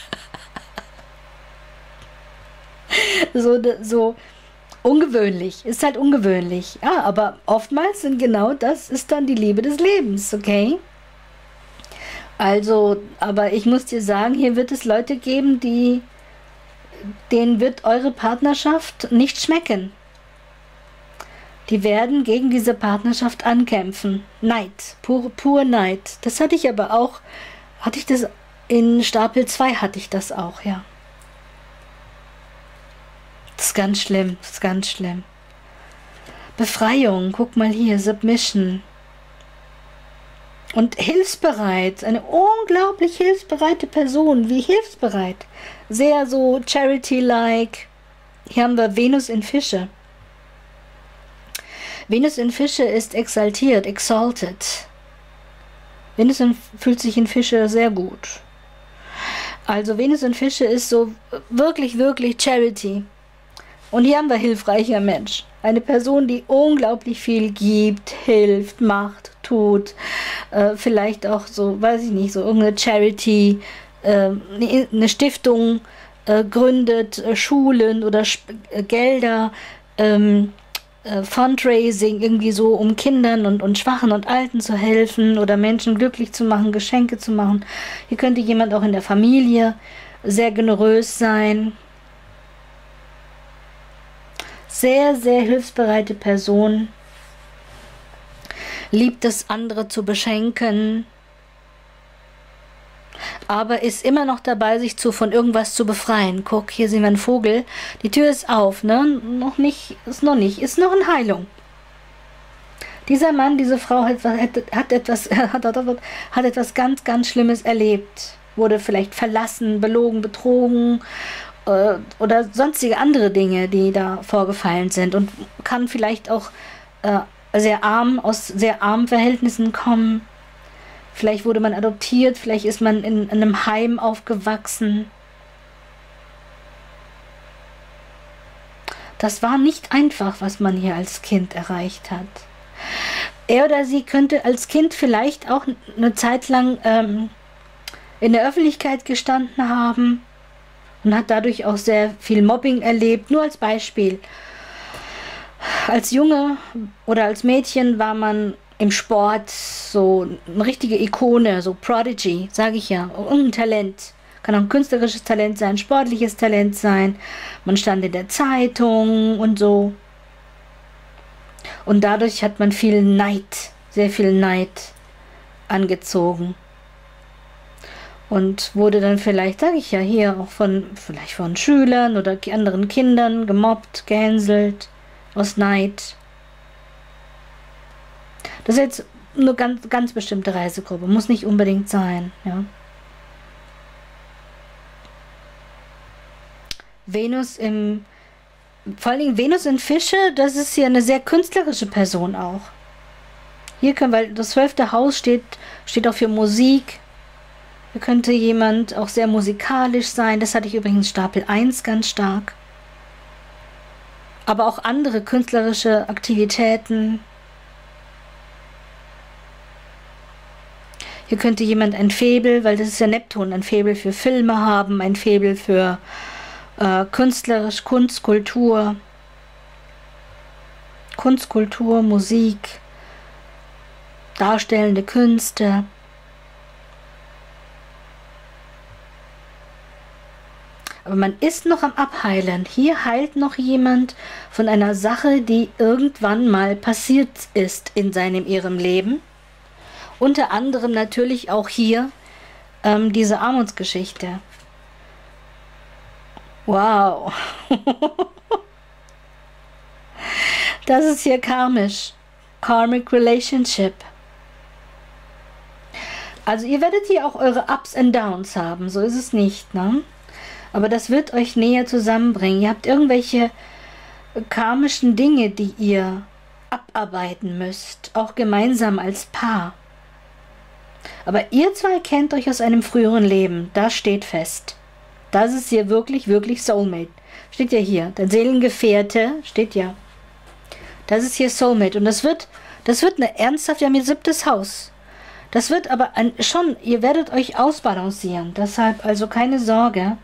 so ungewöhnlich, ist halt ungewöhnlich. Ja, aber oftmals sind genau das ist dann die Liebe des Lebens, okay? Also, aber ich muss dir sagen, hier wird es Leute geben, denen wird eure Partnerschaft nicht schmecken. Die werden gegen diese Partnerschaft ankämpfen. Neid, pur Neid. Das hatte ich aber auch, in Stapel 2 hatte ich das auch, ja. Das ist ganz schlimm, das ist ganz schlimm. Befreiung, guck mal hier, Submission. Und hilfsbereit, eine unglaublich hilfsbereite Person, wie hilfsbereit. Sehr so Charity-like. Hier haben wir Venus in Fische. Venus in Fische ist exaltiert, exalted. Venus fühlt sich in Fische sehr gut. Also Venus in Fische ist so wirklich, wirklich Charity. Und hier haben wir hilfreicher Mensch. Eine Person, die unglaublich viel gibt, hilft, macht, tut. Vielleicht auch so, weiß ich nicht, so irgendeine Charity, eine Stiftung gründet, Schulen oder Gelder, Fundraising, irgendwie so, um Kindern und Schwachen und Alten zu helfen oder Menschen glücklich zu machen, Geschenke zu machen. Hier könnte jemand auch in der Familie sehr generös sein. Sehr, sehr hilfsbereite Person. Liebt es, andere zu beschenken. aber ist immer noch dabei, sich von irgendwas zu befreien. Guck, hier sehen wir einen Vogel. Die Tür ist auf, ne? Ist noch in Heilung. Dieser Mann, diese Frau hat etwas ganz, ganz Schlimmes erlebt. Wurde vielleicht verlassen, belogen, betrogen oder sonstige andere Dinge, die da vorgefallen sind, und kann vielleicht auch aus sehr armen Verhältnissen kommen. Vielleicht wurde man adoptiert, vielleicht ist man in einem Heim aufgewachsen. Das war nicht einfach, was man hier als Kind erreicht hat. Er oder sie könnte als Kind vielleicht auch eine Zeit lang in der Öffentlichkeit gestanden haben und hat dadurch auch sehr viel Mobbing erlebt. Nur als Beispiel. Als Junge oder als Mädchen war man im Sport so eine richtige Ikone, so Prodigy, sage ich ja, irgendein Talent. Kann auch ein künstlerisches Talent sein, sportliches Talent sein. Man stand in der Zeitung und so. Und dadurch hat man viel Neid, sehr viel Neid angezogen. Und wurde dann vielleicht, sage ich ja hier, auch vielleicht von Schülern oder anderen Kindern gemobbt, gehänselt, aus Neid. Das ist jetzt eine ganz, ganz bestimmte Reisegruppe, muss nicht unbedingt sein, ja. Vor allen Dingen Venus in Fische, das ist hier eine sehr künstlerische Person auch. Hier weil das 12. Haus steht auch für Musik. Hier könnte jemand auch sehr musikalisch sein. Das hatte ich übrigens Stapel 1 ganz stark. Aber auch andere künstlerische Aktivitäten. Hier könnte jemand ein Faible, weil das ist ja Neptun, ein Faible für Filme haben, ein Faible für künstlerisch, Kunst, Kultur, Musik, darstellende Künste. Aber man ist noch am Abheilen. Hier heilt noch jemand von einer Sache, die irgendwann mal passiert ist in ihrem Leben. Unter anderem natürlich auch hier diese Armutsgeschichte. Wow. Das ist hier karmisch. Karmic Relationship. Also ihr werdet hier auch eure Ups and Downs haben, so ist es nicht, ne? Aber das wird euch näher zusammenbringen. Ihr habt irgendwelche karmischen Dinge, die ihr abarbeiten müsst, auch gemeinsam als Paar. Aber ihr zwei kennt euch aus einem früheren Leben, das steht fest. Das ist hier wirklich, wirklich Soulmate. Steht ja hier. Der Seelengefährte steht ja. Das ist hier Soulmate. Und das wird eine ernsthaft, wir haben hier 7. Haus. Das wird aber ihr werdet euch ausbalancieren. Deshalb also keine Sorge.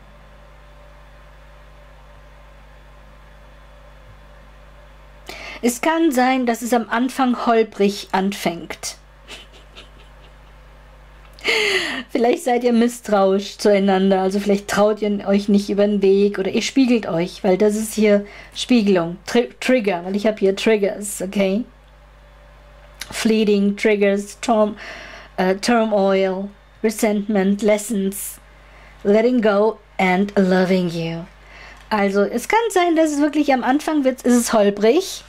Es kann sein, dass es am Anfang holprig anfängt. Vielleicht seid ihr misstrauisch zueinander, also vielleicht traut ihr euch nicht über den Weg oder ihr spiegelt euch, weil das ist hier Spiegelung, Trigger, weil ich habe hier Triggers, okay? Fleeting Triggers, Turmoil, Resentment, Lessons, Letting Go and Loving You. Also es kann sein, dass es wirklich am Anfang ist es holprig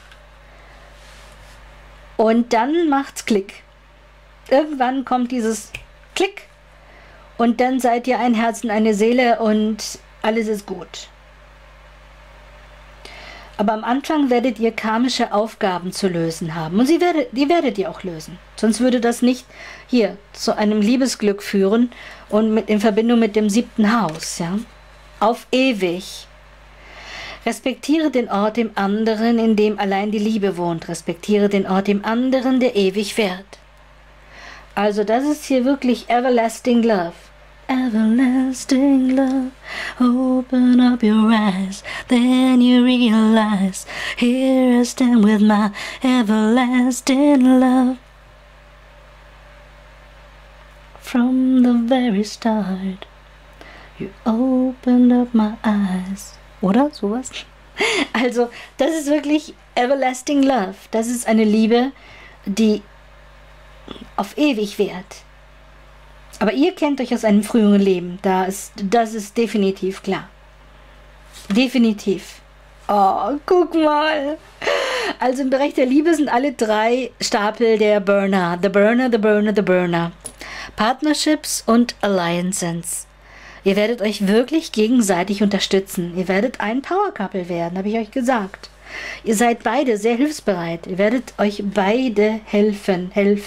und dann macht's Klick. Irgendwann kommt dieses Klick und dann seid ihr ein Herz und eine Seele und alles ist gut. Aber am Anfang werdet ihr karmische Aufgaben zu lösen haben und die werdet ihr auch lösen. Sonst würde das nicht hier zu einem Liebesglück führen und in Verbindung mit dem 7. Haus, ja? Auf ewig. Respektiere den Ort im anderen, in dem allein die Liebe wohnt. Respektiere den Ort im anderen, der ewig währt. Also das ist hier wirklich Everlasting Love. Everlasting love, open up your eyes, then you realize, here I stand with my everlasting love. From the very start, you opened up my eyes. Oder sowas? Also, das ist wirklich Everlasting Love. Das ist eine Liebe, die auf ewig währt. Aber ihr kennt euch aus einem früheren Leben. Das ist definitiv klar. Definitiv. Oh, guck mal. Also im Bereich der Liebe sind alle 3 Stapel der Burner. The Burner, the Burner, the Burner. Partnerships und Alliances. Ihr werdet euch wirklich gegenseitig unterstützen. Ihr werdet ein Power Couple werden, habe ich euch gesagt. Ihr seid beide sehr hilfsbereit. Ihr werdet euch beide helfen.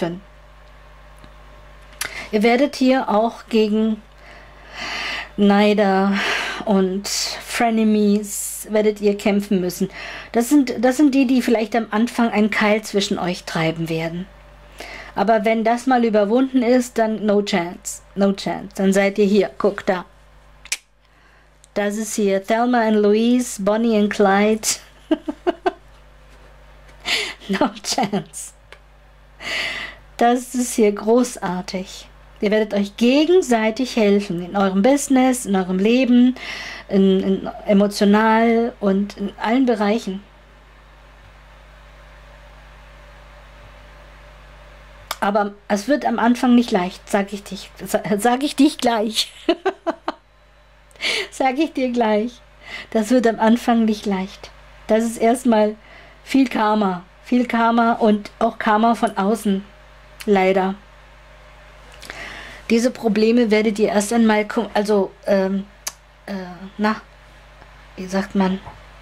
Ihr werdet hier auch gegen Neider und Frenemies werdet ihr kämpfen müssen. Das sind die vielleicht am Anfang einen Keil zwischen euch treiben werden. Aber wenn das mal überwunden ist, dann no chance. No chance. Dann seid ihr hier. Guck da. Das ist hier Thelma und Louise, Bonnie und Clyde. No chance. Das ist hier großartig. Ihr werdet euch gegenseitig helfen. In eurem Business, in eurem Leben, in emotional und in allen Bereichen. Aber es wird am Anfang nicht leicht, sag ich dich gleich. Sag ich dir gleich. Das wird am Anfang nicht leicht. Das ist erstmal viel Karma und auch Karma von außen. Leider. Diese Probleme werdet ihr erst einmal, also, wie sagt man?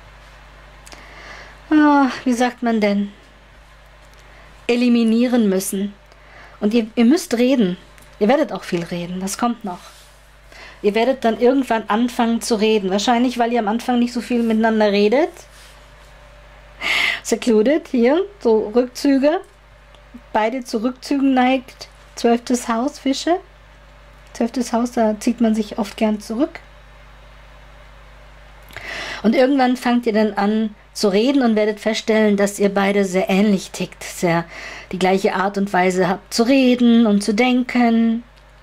Wie sagt man denn? Eliminieren müssen. Und ihr müsst reden. Ihr werdet auch viel reden. Das kommt noch. Ihr werdet dann irgendwann anfangen zu reden. Wahrscheinlich, weil ihr am Anfang nicht so viel miteinander redet. Secluded, hier, so Rückzüge. Beide zu Rückzügen neigt. 12. Haus, Fische. 12. Haus, da zieht man sich oft gern zurück. Und irgendwann fangt ihr dann an zu reden und werdet feststellen, dass ihr beide sehr ähnlich tickt, sehr die gleiche Art und Weise habt zu reden und zu denken.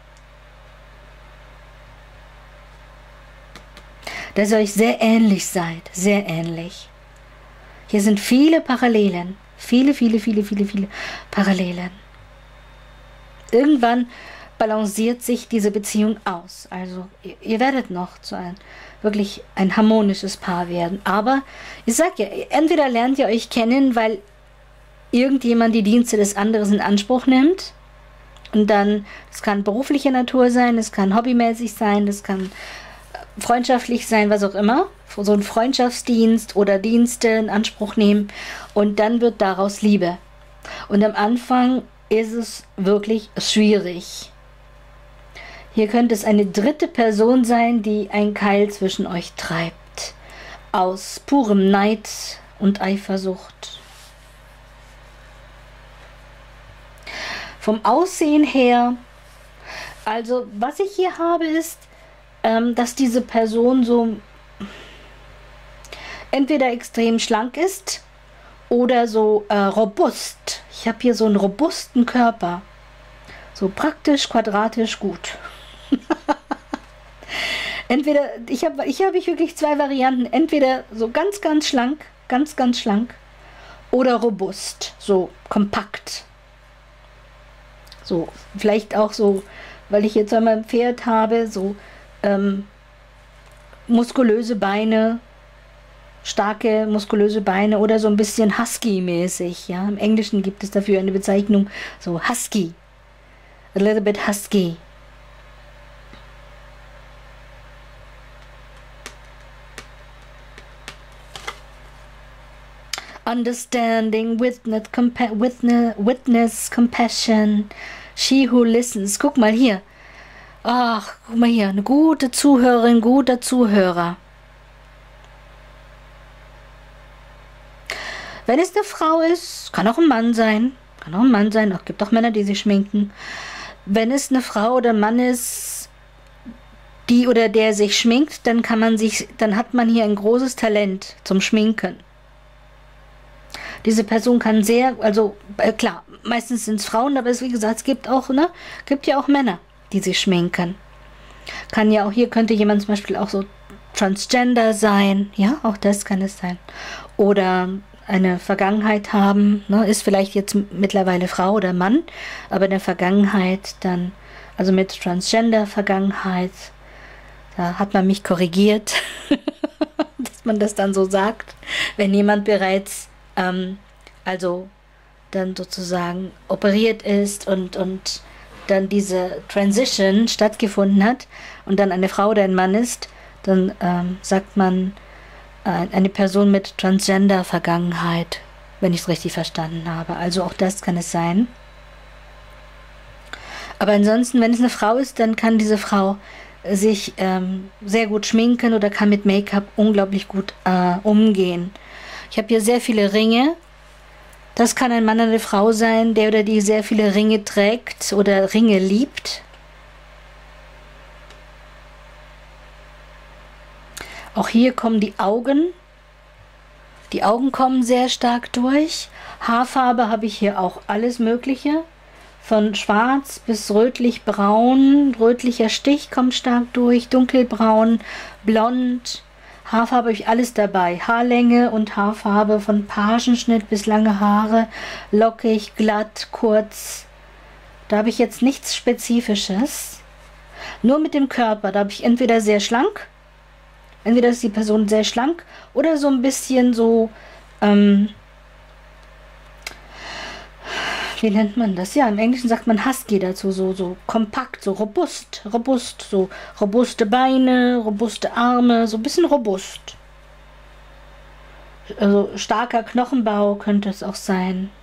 Dass ihr euch sehr ähnlich seid, sehr ähnlich. Hier sind viele Parallelen, viele Parallelen. Irgendwann balanciert sich diese Beziehung aus. Also ihr werdet noch zu wirklich ein harmonisches Paar werden. Aber ich sag ja, entweder lernt ihr euch kennen, weil irgendjemand die Dienste des anderen in Anspruch nimmt. Und dann, es kann beruflicher Natur sein, es kann hobbymäßig sein, es kann freundschaftlich sein, was auch immer. So ein Freundschaftsdienst oder Dienste in Anspruch nehmen. Und dann wird daraus Liebe. Und am Anfang ist es wirklich schwierig. Hier könnte es eine dritte Person sein, die ein Keil zwischen euch treibt. Aus purem Neid und Eifersucht. Vom Aussehen her, also was ich hier habe, ist, dass diese Person so entweder extrem schlank ist oder so robust. Ich habe hier so einen robusten Körper. So praktisch, quadratisch, gut. Entweder, ich habe wirklich 2 Varianten. Entweder so ganz schlank, ganz schlank. Oder robust, so kompakt. So, vielleicht auch so, weil ich jetzt einmal ein Pferd habe, so muskulöse Beine, starke muskulöse Beine oder so ein bisschen Husky-mäßig. Ja? Im Englischen gibt es dafür eine Bezeichnung, so Husky. A little bit husky. Understanding, witness, compassion, she who listens. Guck mal hier. Ach, guck mal hier. Eine gute Zuhörerin, guter Zuhörer. Wenn es eine Frau ist, kann auch ein Mann sein. Kann auch ein Mann sein. Es gibt auch Männer, die sich schminken. Wenn es eine Frau oder ein Mann ist, die oder der sich schminkt, dann hat man hier ein großes Talent zum Schminken. Diese Person kann sehr, also klar, meistens sind es Frauen, aber wie gesagt, es gibt ja auch Männer, die sich schminken. Kann ja auch, hier könnte jemand zum Beispiel auch so Transgender sein, ja, auch das kann es sein. Oder eine Vergangenheit haben, ist vielleicht jetzt mittlerweile Frau oder Mann, aber in der Vergangenheit dann also mit Transgender-Vergangenheit. Da hat man mich korrigiert, dass man das dann so sagt, wenn jemand bereits, also dann sozusagen operiert ist und dann diese Transition stattgefunden hat und dann eine Frau oder ein Mann ist, dann sagt man eine Person mit Transgender-Vergangenheit, wenn ich es richtig verstanden habe. Also auch das kann es sein. Aber ansonsten, wenn es eine Frau ist, dann kann diese Frau sich sehr gut schminken oder kann mit Make-up unglaublich gut umgehen. Ich habe hier sehr viele Ringe. Das kann ein Mann oder eine Frau sein, der oder die sehr viele Ringe trägt oder Ringe liebt. Auch hier kommen die Augen. Die Augen kommen sehr stark durch. Haarfarbe habe ich hier auch alles Mögliche. Von schwarz bis rötlich-braun. Rötlicher Stich kommt stark durch. Dunkelbraun, blond. Haarfarbe habe ich alles dabei. Haarlänge und Haarfarbe von Pagenschnitt bis lange Haare. Lockig, glatt, kurz. Da habe ich jetzt nichts Spezifisches. Nur mit dem Körper. Da habe ich entweder sehr schlank. Entweder ist die Person sehr schlank oder so ein bisschen so, wie nennt man das? Ja, im Englischen sagt man Husky dazu, so kompakt, so robust, so robuste Beine, robuste Arme, so ein bisschen robust. Also starker Knochenbau könnte es auch sein.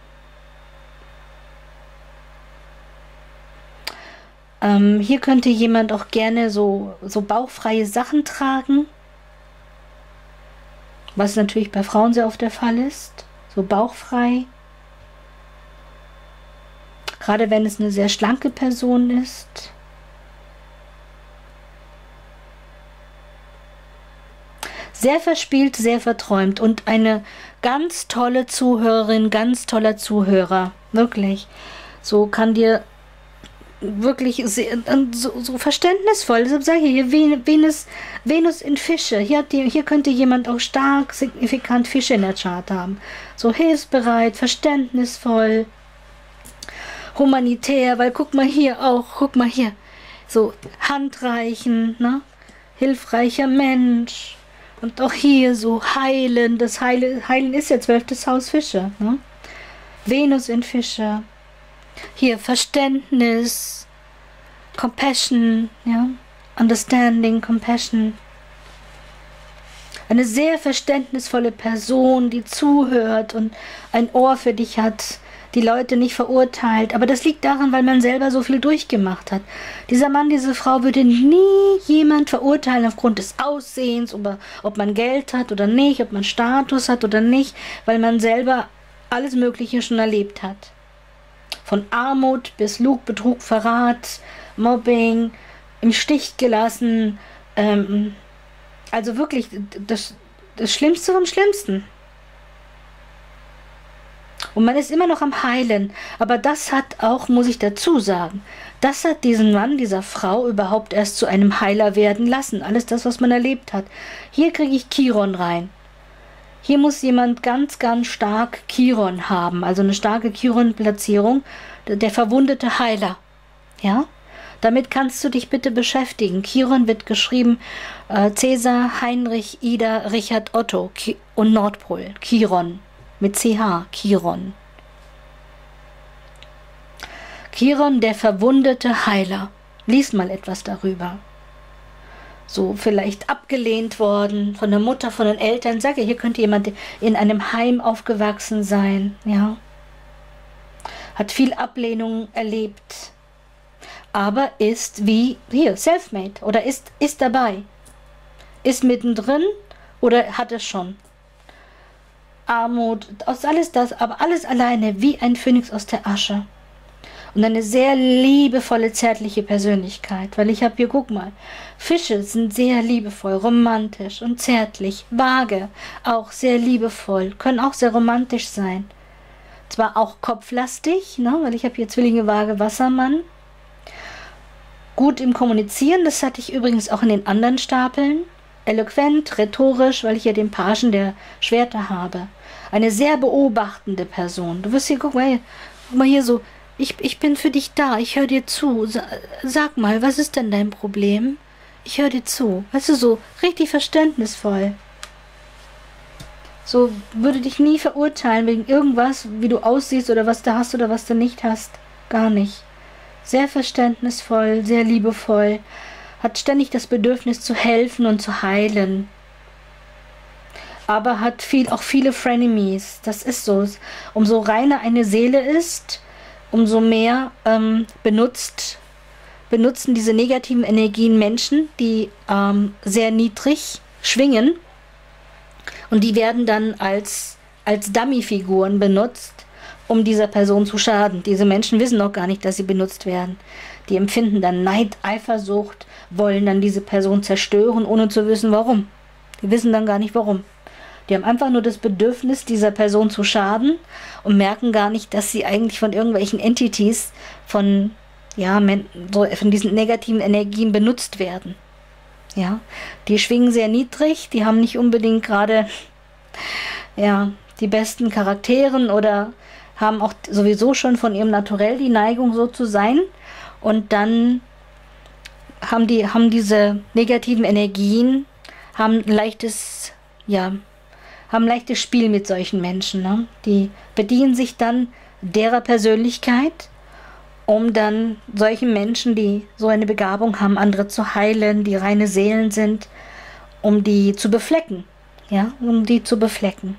Hier könnte jemand auch gerne so bauchfreie Sachen tragen. Was natürlich bei Frauen sehr oft der Fall ist. So bauchfrei. Gerade wenn es eine sehr schlanke Person ist. Sehr verspielt, sehr verträumt und eine ganz tolle Zuhörerin, ganz toller Zuhörer. Wirklich. So kann dir wirklich sehr, so verständnisvoll. Deshalb sage ich hier Venus in Fische. Hier könnte jemand auch stark signifikant Fische in der Chart haben. So hilfsbereit, verständnisvoll, humanitär, weil guck mal hier, so handreichen, ne? Hilfreicher Mensch. Und auch hier so heilen. Das Heilen ist ja 12. Haus Fische. Ne? Venus in Fische. Hier Verständnis, Compassion, ja, Understanding, Compassion. Eine sehr verständnisvolle Person, die zuhört und ein Ohr für dich hat, die Leute nicht verurteilt. Aber das liegt daran, weil man selber so viel durchgemacht hat. Dieser Mann, diese Frau würde nie jemand verurteilen aufgrund des Aussehens, ob man Geld hat oder nicht, ob man Status hat oder nicht, weil man selber alles Mögliche schon erlebt hat. Von Armut bis Lug, Betrug, Verrat, Mobbing, im Stich gelassen. Also wirklich das Schlimmste vom Schlimmsten. Und man ist immer noch am Heilen. Aber das hat auch, muss ich dazu sagen, das hat diesen Mann, dieser Frau überhaupt erst zu einem Heiler werden lassen. Alles das, was man erlebt hat. Hier kriege ich Chiron rein. Hier muss jemand ganz, ganz stark Chiron haben, also eine starke Chiron-Platzierung, der verwundete Heiler. Ja? Damit kannst du dich bitte beschäftigen. Chiron wird geschrieben Cäsar, Heinrich, Ida, Richard, Otto und Nordpol. Chiron mit CH, Chiron. Chiron, der verwundete Heiler. Lies mal etwas darüber. So vielleicht abgelehnt worden von der Mutter, von den Eltern. Sage, hier könnte jemand in einem Heim aufgewachsen sein, ja. Hat viel Ablehnung erlebt, aber ist wie hier, self-made oder ist dabei, ist mittendrin oder hat es schon. Armut, aus alles das, aber alles alleine wie ein Phönix aus der Asche. Und eine sehr liebevolle, zärtliche Persönlichkeit. Weil ich habe hier, guck mal, Fische sind sehr liebevoll, romantisch und zärtlich. Waage, auch sehr liebevoll, können auch sehr romantisch sein. Zwar auch kopflastig, ne, weil ich habe hier Zwillinge, Waage, Wassermann. Gut im Kommunizieren, das hatte ich übrigens auch in den anderen Stapeln. Eloquent, rhetorisch, weil ich hier den Pagen der Schwerter habe. Eine sehr beobachtende Person. Du wirst hier, guck mal hier so Ich bin für dich da, ich höre dir zu. Sag mal, was ist denn dein Problem? Ich höre dir zu. Weißt du, so richtig verständnisvoll. So würde dich nie verurteilen wegen irgendwas, wie du aussiehst oder was du hast oder was du nicht hast. Gar nicht. Sehr verständnisvoll, sehr liebevoll. Hat ständig das Bedürfnis zu helfen und zu heilen. Aber hat auch viele Frenemies. Das ist so. Umso reiner eine Seele ist, umso mehr benutzen diese negativen Energien Menschen, die sehr niedrig schwingen. Und die werden dann als Dummy-Figuren benutzt, um dieser Person zu schaden. Diese Menschen wissen noch gar nicht, dass sie benutzt werden. Die empfinden dann Neid, Eifersucht, wollen dann diese Person zerstören, ohne zu wissen, warum. Die wissen dann gar nicht, warum. Die haben einfach nur das Bedürfnis, dieser Person zu schaden und merken gar nicht, dass sie eigentlich von irgendwelchen Entities, von diesen negativen Energien benutzt werden. Ja, die schwingen sehr niedrig, die haben nicht unbedingt gerade die besten Charakteren oder haben auch sowieso schon von ihrem Naturell die Neigung, so zu sein. Und dann haben diese negativen Energien, haben ein leichtes Spiel mit solchen Menschen. Ne? Die bedienen sich dann derer Persönlichkeit, um dann solchen Menschen, die so eine Begabung haben, andere zu heilen, die reine Seelen sind, um die zu beflecken. Ja, um die zu beflecken.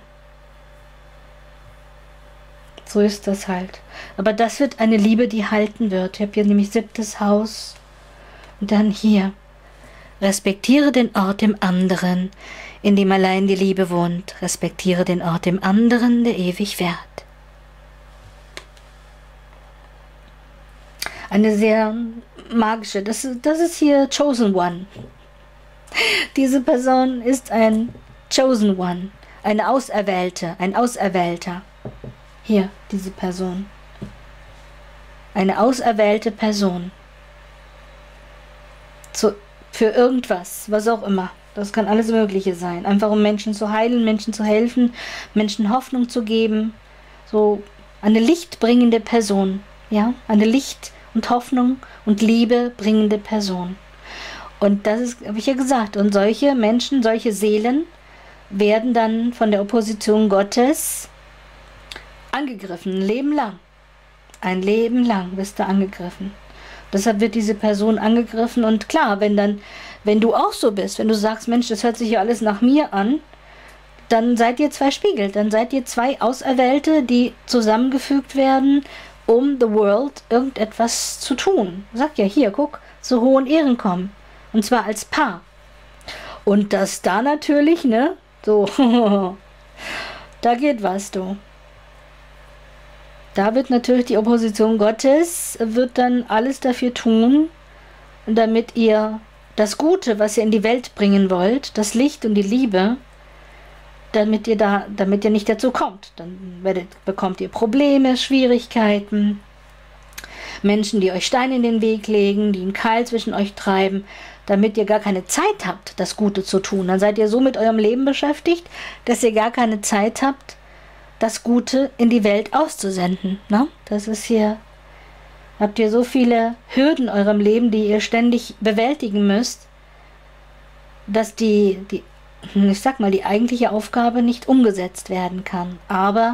So ist das halt. Aber das wird eine Liebe, die halten wird. Ich habe hier nämlich 7. Haus. Und dann hier. Respektiere den Ort im anderen, in dem allein die Liebe wohnt. Respektiere den Ort im anderen, der ewig währt. Eine sehr magische, das ist hier Chosen One. Diese Person ist ein Chosen One, eine Auserwählte, ein Auserwählter. Hier, diese Person. Eine auserwählte Person. Für irgendwas, was auch immer. Das kann alles Mögliche sein. Einfach um Menschen zu heilen, Menschen zu helfen, Menschen Hoffnung zu geben. So eine lichtbringende Person. Ja, eine Licht- und Hoffnung und Liebe bringende Person. Und das ist, habe ich ja gesagt, und solche Menschen, solche Seelen werden dann von der Opposition Gottes angegriffen, ein Leben lang. Ein Leben lang wirst du angegriffen. Deshalb wird diese Person angegriffen und klar, wenn du auch so bist, wenn du sagst, Mensch, das hört sich ja alles nach mir an, dann seid ihr zwei Spiegel, dann seid ihr zwei Auserwählte, die zusammengefügt werden, um the world irgendetwas zu tun. Sag ja, hier, guck, zu hohen Ehren kommen. Und zwar als Paar. Und das da natürlich, ne, so, da geht was, du. Da wird natürlich die Opposition Gottes, wird dann alles dafür tun, damit ihr das Gute, was ihr in die Welt bringen wollt, das Licht und die Liebe, damit ihr nicht dazu kommt. Dann bekommt ihr Probleme, Schwierigkeiten, Menschen, die euch Steine in den Weg legen, die einen Keil zwischen euch treiben, damit ihr gar keine Zeit habt, das Gute zu tun. Dann seid ihr so mit eurem Leben beschäftigt, dass ihr gar keine Zeit habt, das Gute in die Welt auszusenden. Ne? Das ist hier, habt ihr so viele Hürden in eurem Leben, die ihr ständig bewältigen müsst, dass die eigentliche Aufgabe nicht umgesetzt werden kann. Aber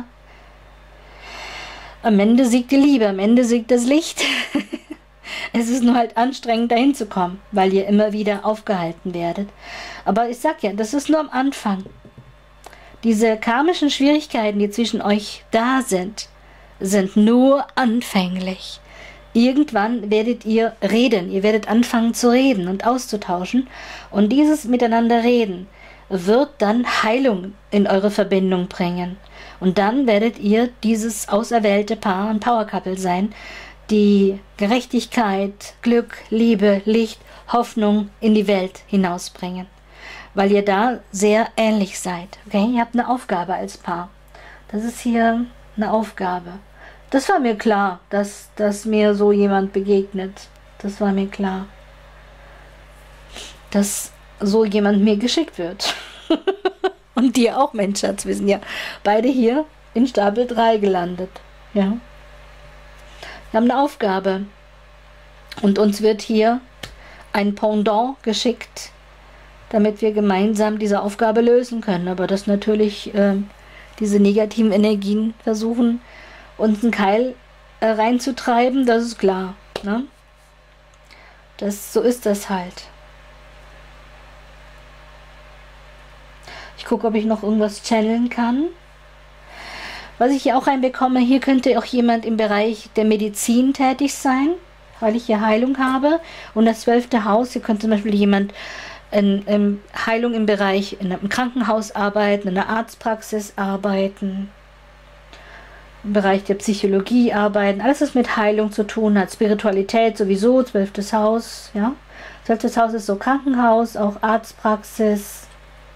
am Ende siegt die Liebe, am Ende siegt das Licht. Es ist nur halt anstrengend, dahin zu kommen, weil ihr immer wieder aufgehalten werdet. Aber ich sag ja, das ist nur am Anfang. Diese karmischen Schwierigkeiten, die zwischen euch da sind, sind nur anfänglich. Irgendwann werdet ihr reden, ihr werdet anfangen zu reden und auszutauschen. Und dieses Miteinander reden wird dann Heilung in eure Verbindung bringen. Und dann werdet ihr dieses auserwählte Paar, ein Power Couple sein, die Gerechtigkeit, Glück, Liebe, Licht, Hoffnung in die Welt hinausbringen. Weil ihr da sehr ähnlich seid. Okay? Ihr habt eine Aufgabe als Paar. Das ist hier eine Aufgabe. Das war mir klar, dass mir so jemand begegnet. Das war mir klar. Dass so jemand mir geschickt wird. Und dir auch, mein Schatz. Wir sind ja beide hier in Stapel 3 gelandet. Ja. Wir haben eine Aufgabe. Und uns wird hier ein Pendant geschickt, damit wir gemeinsam diese Aufgabe lösen können. Aber dass natürlich diese negativen Energien versuchen, uns einen Keil reinzutreiben, das ist klar. Ne? So ist das halt. Ich gucke, ob ich noch irgendwas channeln kann. Was ich hier auch reinbekomme, hier könnte auch jemand im Bereich der Medizin tätig sein, weil ich hier Heilung habe. Und das 12. Haus, hier könnte zum Beispiel jemand in Heilung im Bereich in einem Krankenhaus arbeiten, in einer Arztpraxis arbeiten, im Bereich der Psychologie arbeiten, alles was mit Heilung zu tun hat, Spiritualität sowieso, 12. Haus, ja. 12. Haus ist so Krankenhaus, auch Arztpraxis.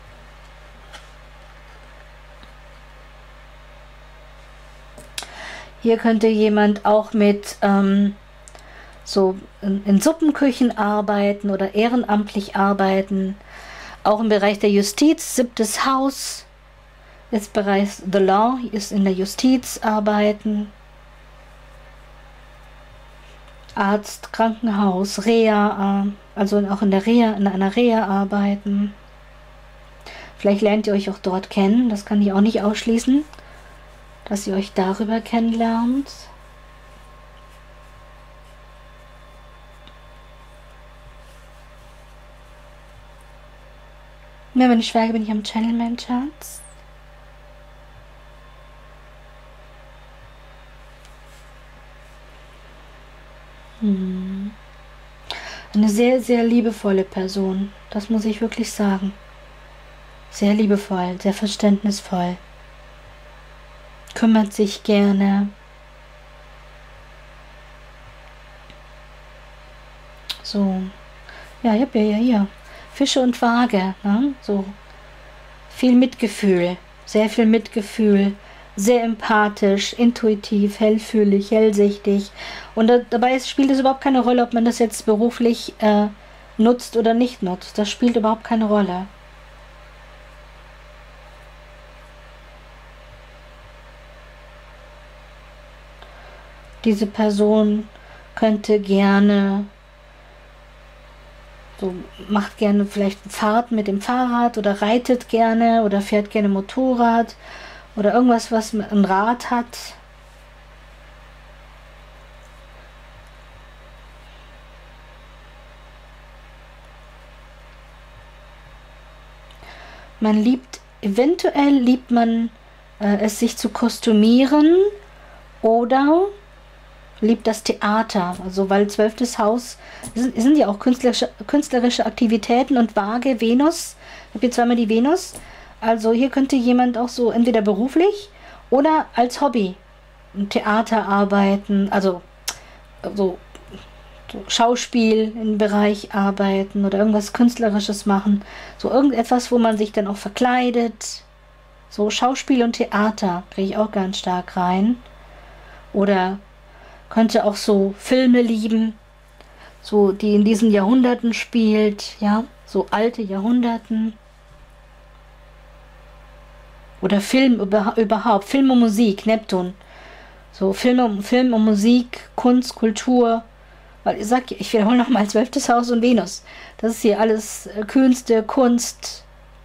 Hier könnte jemand auch mit so in Suppenküchen arbeiten oder ehrenamtlich arbeiten. Auch im Bereich der Justiz, 7. Haus ist Bereich The Law, ist in der Justiz arbeiten. Arzt, Krankenhaus, Reha, also auch in der Reha, in einer Reha arbeiten. Vielleicht lernt ihr euch auch dort kennen, das kann ich auch nicht ausschließen, dass ihr euch darüber kennenlernt. Ja, wenn ich schweige, bin ich am Channel, mein Schatz. Eine sehr, sehr liebevolle Person. Das muss ich wirklich sagen. Sehr liebevoll, sehr verständnisvoll. Kümmert sich gerne. So. Ja, ich habe ja hier Fische und Waage. Ne? So viel Mitgefühl. Sehr viel Mitgefühl. Sehr empathisch, intuitiv, hellfühlig, hellsichtig. Und dabei spielt es überhaupt keine Rolle, ob man das jetzt beruflich nutzt oder nicht nutzt. Das spielt überhaupt keine Rolle. Diese Person könnte gerne, so macht gerne vielleicht Fahrten mit dem Fahrrad oder reitet gerne oder fährt gerne Motorrad. Oder irgendwas, was ein Rad hat. Eventuell liebt man es, sich zu kostümieren oder liebt das Theater. Also weil 12. Haus sind ja auch künstlerische Aktivitäten und Waage, Venus. Ich habe hier zweimal die Venus. Also hier könnte jemand auch so entweder beruflich oder als Hobby im Theater arbeiten, also so Schauspiel im Bereich arbeiten oder irgendwas Künstlerisches machen. So irgendetwas, wo man sich dann auch verkleidet. So Schauspiel und Theater kriege ich auch ganz stark rein. Oder könnte auch so Filme lieben, so die in diesen Jahrhunderten spielt, ja, so alte Jahrhunderten. Oder Film überhaupt, Film und Musik, Neptun. So Film und Musik, Kunst, Kultur. Weil ich sag, ich wiederhole nochmal 12. Haus und Venus. Das ist hier alles Künste, Kunst.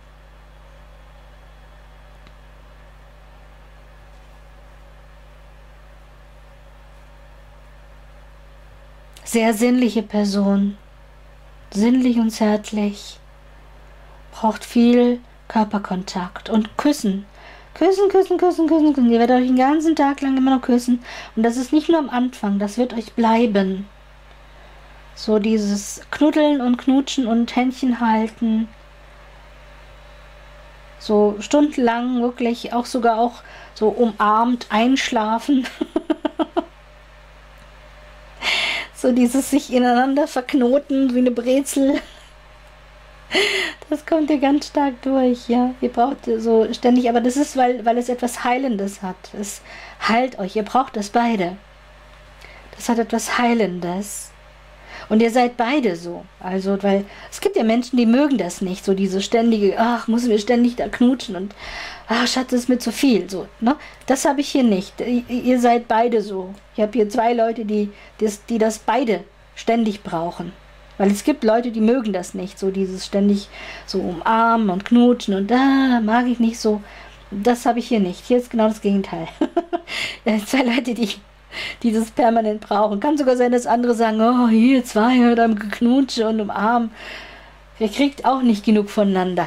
Sehr sinnliche Person. Sinnlich und zärtlich. Braucht viel Körperkontakt und Küssen. Küssen, küssen, küssen, küssen, küssen. Ihr werdet euch den ganzen Tag lang immer noch küssen. Und das ist nicht nur am Anfang, das wird euch bleiben. So dieses Knuddeln und Knutschen und Händchen halten. So stundenlang wirklich auch sogar auch so umarmt einschlafen. So dieses sich ineinander verknoten wie eine Brezel. Das kommt ja ganz stark durch, ja. Ihr braucht so ständig, aber das ist, weil es etwas Heilendes hat. Es heilt euch, ihr braucht das beide. Das hat etwas Heilendes. Und ihr seid beide so. Also, weil es gibt ja Menschen, die mögen das nicht, so diese ständige, ach, müssen wir ständig da knutschen und ach Schatz, das ist mir zu viel. So, ne? Das habe ich hier nicht. Ihr seid beide so. Ich habe hier zwei Leute, die das beide ständig brauchen. Weil es gibt Leute, die mögen das nicht. So dieses ständig so umarmen und knutschen und da mag ich nicht so. Das habe ich hier nicht. Hier ist genau das Gegenteil. Zwei Leute, die das permanent brauchen. Kann sogar sein, dass andere sagen, oh, hier zwei hört am Geknutsche und umarmen. Ihr kriegt auch nicht genug voneinander.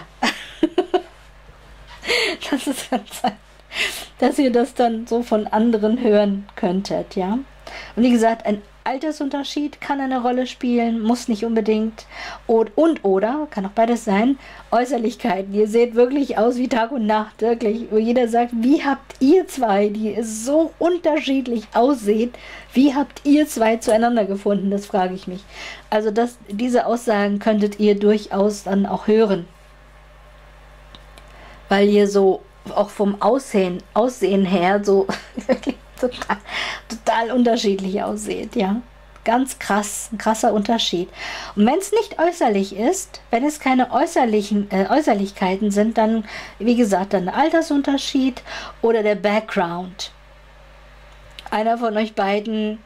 Das ist ganz sein, dass ihr das dann so von anderen hören könntet, ja. Und wie gesagt, ein Altersunterschied kann eine Rolle spielen, muss nicht unbedingt. Oder, kann auch beides sein, Äußerlichkeiten. Ihr seht wirklich aus wie Tag und Nacht, wirklich. Wo jeder sagt, wie habt ihr zwei, die so unterschiedlich aussehen, wie habt ihr zwei zueinander gefunden? Das frage ich mich. Also diese Aussagen könntet ihr durchaus dann auch hören. Weil ihr so auch vom Aussehen her so wirklich total unterschiedlich aussieht, ja. Ganz krass, ein krasser Unterschied. Und wenn es nicht äußerlich ist, wenn es keine Äußerlichkeiten sind, dann, wie gesagt, dann der Altersunterschied oder der Background. Einer von euch beiden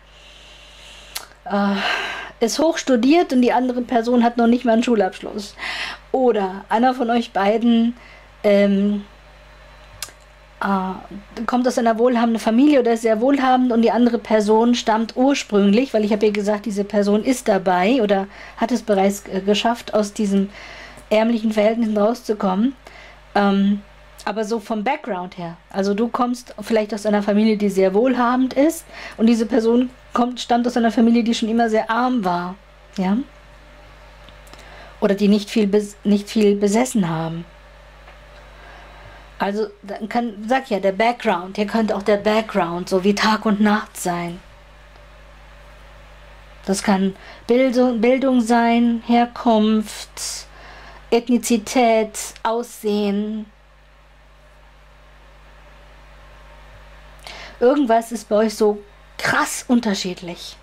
ist hoch studiert und die andere Person hat noch nicht mal einen Schulabschluss. Oder einer von euch beiden kommt aus einer wohlhabenden Familie oder ist sehr wohlhabend und die andere Person stammt ursprünglich, weil ich habe ja gesagt, diese Person ist dabei oder hat es bereits geschafft, aus diesen ärmlichen Verhältnissen rauszukommen. Aber so vom Background her. Also du kommst vielleicht aus einer Familie, die sehr wohlhabend ist und diese Person stammt aus einer Familie, die schon immer sehr arm war. Ja? Oder die nicht viel besessen haben. Also, sag ja, der Background, hier könnte auch der Background so wie Tag und Nacht sein. Das kann Bildung sein, Herkunft, Ethnizität, Aussehen. Irgendwas ist bei euch so krass unterschiedlich.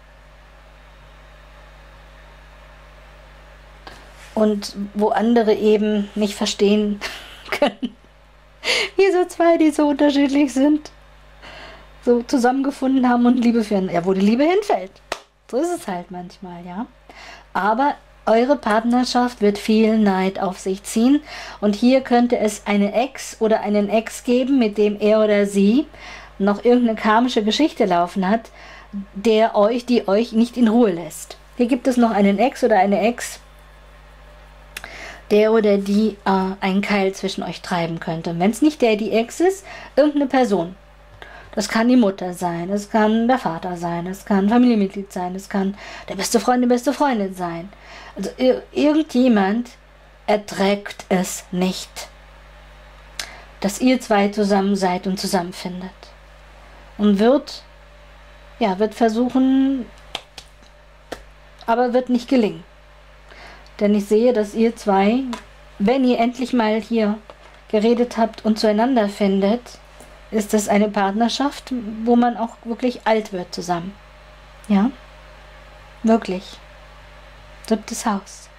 Und wo andere eben nicht verstehen können. Wieso zwei, die so unterschiedlich sind, so zusammengefunden haben und Liebe führen. Ja, wo die Liebe hinfällt. So ist es halt manchmal, ja. Aber eure Partnerschaft wird viel Neid auf sich ziehen. Und hier könnte es eine Ex oder einen Ex geben, mit dem er oder sie noch irgendeine karmische Geschichte laufen hat, die euch nicht in Ruhe lässt. Hier gibt es noch einen Ex oder eine Ex, der oder die einen Keil zwischen euch treiben könnte. Wenn es nicht die Ex ist, irgendeine Person. Das kann die Mutter sein, es kann der Vater sein, es kann ein Familienmitglied sein, es kann der beste Freund, die beste Freundin sein. Also irgendjemand erträgt es nicht, dass ihr zwei zusammen seid und zusammenfindet. Und wird versuchen, aber wird nicht gelingen. Denn ich sehe, dass ihr zwei, wenn ihr endlich mal hier geredet habt und zueinander findet, ist das eine Partnerschaft, wo man auch wirklich alt wird zusammen. Ja? Wirklich. 7. Haus.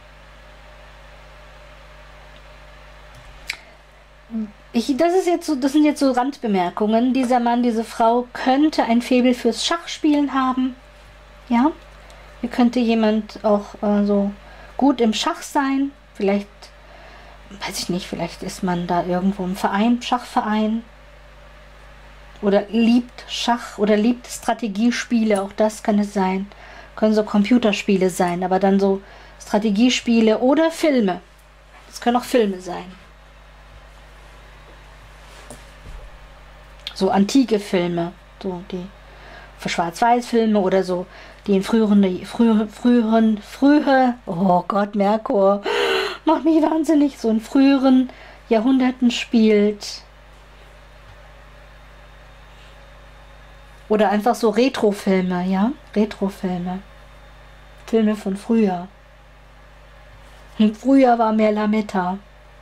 Das sind jetzt so Randbemerkungen. Dieser Mann, diese Frau könnte ein Faible fürs Schachspielen haben. Ja? Hier könnte jemand auch so gut im Schach sein, vielleicht, weiß ich nicht, vielleicht ist man da irgendwo im Verein, Schachverein oder liebt Schach oder liebt Strategiespiele, auch das kann es sein, können so Computerspiele sein, aber dann so Strategiespiele oder Filme, das können auch Filme sein, so antike Filme, so die für Schwarz-Weiß-Filme oder so, die in früheren, oh Gott, Merkur, macht mich wahnsinnig, so in früheren Jahrhunderten spielt. Oder einfach so Retro-Filme, ja, Retro-Filme. Filme von früher. Und früher war mehr Lametta.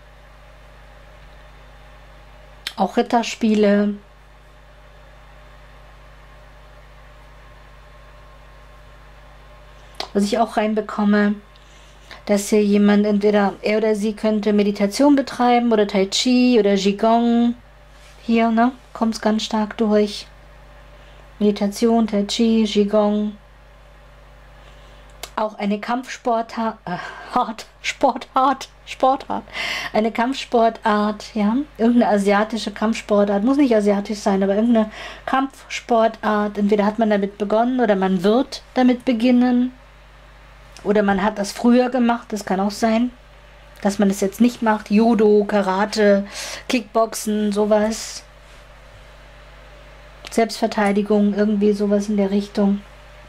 Auch Ritterspiele. Was ich auch reinbekomme, dass hier jemand, entweder er oder sie könnte Meditation betreiben oder Tai Chi oder Qigong. Hier, ne, kommt es ganz stark durch. Meditation, Tai Chi, Qigong. Auch eine Kampfsportart, eine Kampfsportart, ja, irgendeine asiatische Kampfsportart, muss nicht asiatisch sein, aber irgendeine Kampfsportart, entweder hat man damit begonnen oder man wird damit beginnen oder man hat das früher gemacht, das kann auch sein, dass man es jetzt nicht macht, Judo, Karate, Kickboxen, sowas, Selbstverteidigung, irgendwie sowas in der Richtung.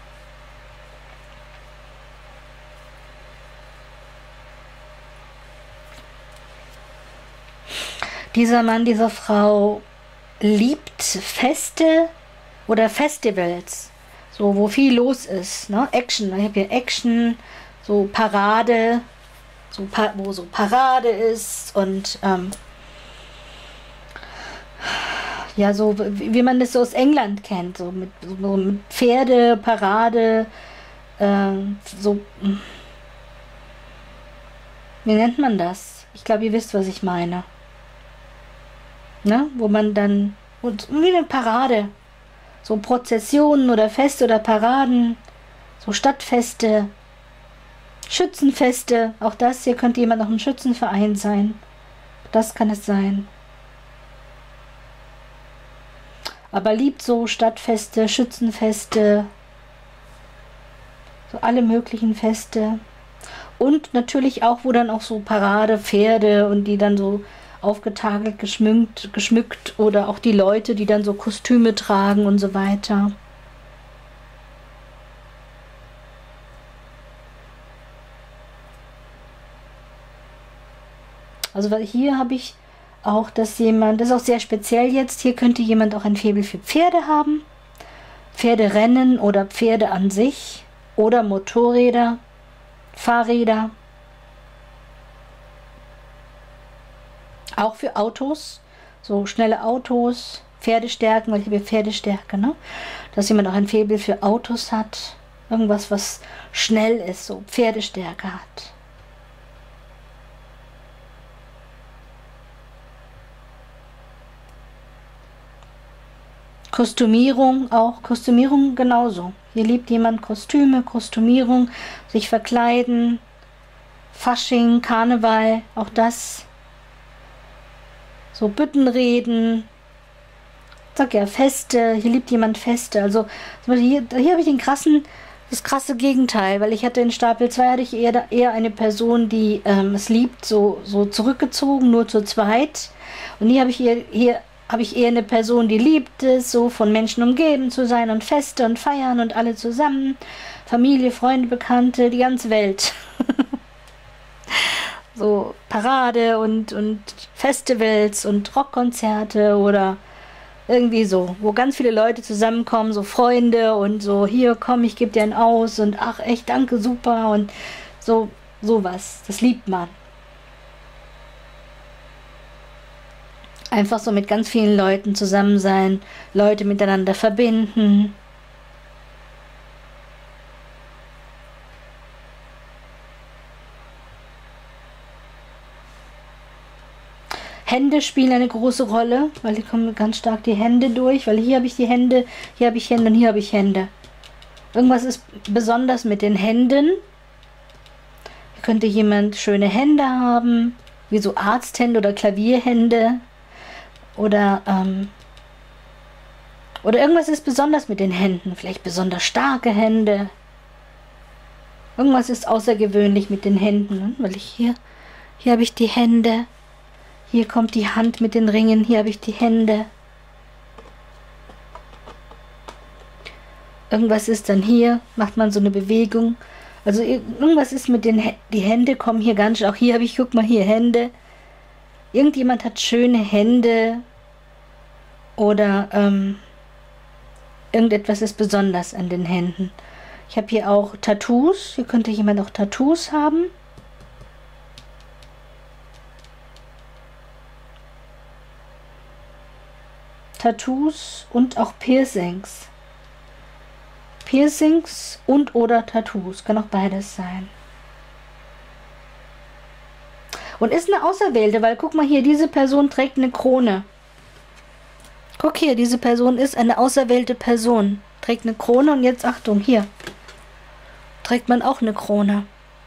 Dieser Mann, diese Frau liebt Feste oder Festivals, so wo viel los ist, ne? Action, ich habe hier Action, so Parade, so wo so Parade ist und ja, so wie man das so aus England kennt, so mit Pferde, Parade, so, wie nennt man das? Ich glaube, ihr wisst, was ich meine. Ne? Wo man dann, wie eine Parade, so Prozessionen oder Feste oder Paraden, so Stadtfeste, Schützenfeste, auch das, hier könnte jemand noch ein Schützenverein sein, das kann es sein. Aber liebt so Stadtfeste, Schützenfeste, so alle möglichen Feste und natürlich auch, wo dann auch so Parade, Pferde und die dann so aufgetagelt, geschmückt oder auch die Leute, die dann so Kostüme tragen und so weiter. Also weil hier habe ich auch, dass jemand, das ist auch sehr speziell jetzt, hier könnte jemand auch ein Faible für Pferde haben, Pferderennen oder Pferde an sich oder Motorräder, Fahrräder. Auch für Autos, so schnelle Autos, Pferdestärken, weil ich habe Pferdestärke, ne? Dass jemand auch ein Faible für Autos hat, irgendwas, was schnell ist, so Pferdestärke hat. Kostümierung auch, Kostümierung genauso. Hier liebt jemand Kostüme, Kostümierung, sich verkleiden, Fasching, Karneval, auch das. So Büttenreden, sag ja Feste, hier liebt jemand Feste. Also hier habe ich das krasse Gegenteil, weil ich hatte in Stapel 2 hatte ich eher eine Person, die es liebt, so zurückgezogen, nur zu zweit. Und hier habe ich eher eine Person, die liebt es, so von Menschen umgeben zu sein und Feste und feiern und alle zusammen. Familie, Freunde, Bekannte, die ganze Welt. So Parade und Festivals und Rockkonzerte oder irgendwie so, wo ganz viele Leute zusammenkommen, so Freunde und so, hier komm, ich gebe dir einen aus und ach echt, danke, super und so sowas, das liebt man. Einfach so mit ganz vielen Leuten zusammen sein, Leute miteinander verbinden. Hände spielen eine große Rolle, weil hier kommen ganz stark die Hände durch, weil hier habe ich die Hände, hier habe ich Hände und hier habe ich Hände. Irgendwas ist besonders mit den Händen. Hier könnte jemand schöne Hände haben, wie so Arzthände oder Klavierhände. Oder irgendwas ist besonders mit den Händen, vielleicht besonders starke Hände. Irgendwas ist außergewöhnlich mit den Händen, weil hier habe ich die Hände. Hier kommt die Hand mit den Ringen, hier habe ich die Hände. Irgendwas ist dann hier, macht man so eine Bewegung. Also irgendwas ist mit die Hände kommen hier ganz schön. Auch hier habe ich, guck mal, hier Hände. Irgendjemand hat schöne Hände. Oder irgendetwas ist besonders an den Händen. Ich habe hier auch Tattoos. Hier könnte jemand auch Tattoos haben. Tattoos und auch Piercings. Piercings und oder Tattoos. Kann auch beides sein. Und ist eine Auserwählte, weil guck mal hier, diese Person trägt eine Krone. Guck hier, diese Person ist eine auserwählte Person. Trägt eine Krone und jetzt Achtung, hier. Trägt man auch eine Krone.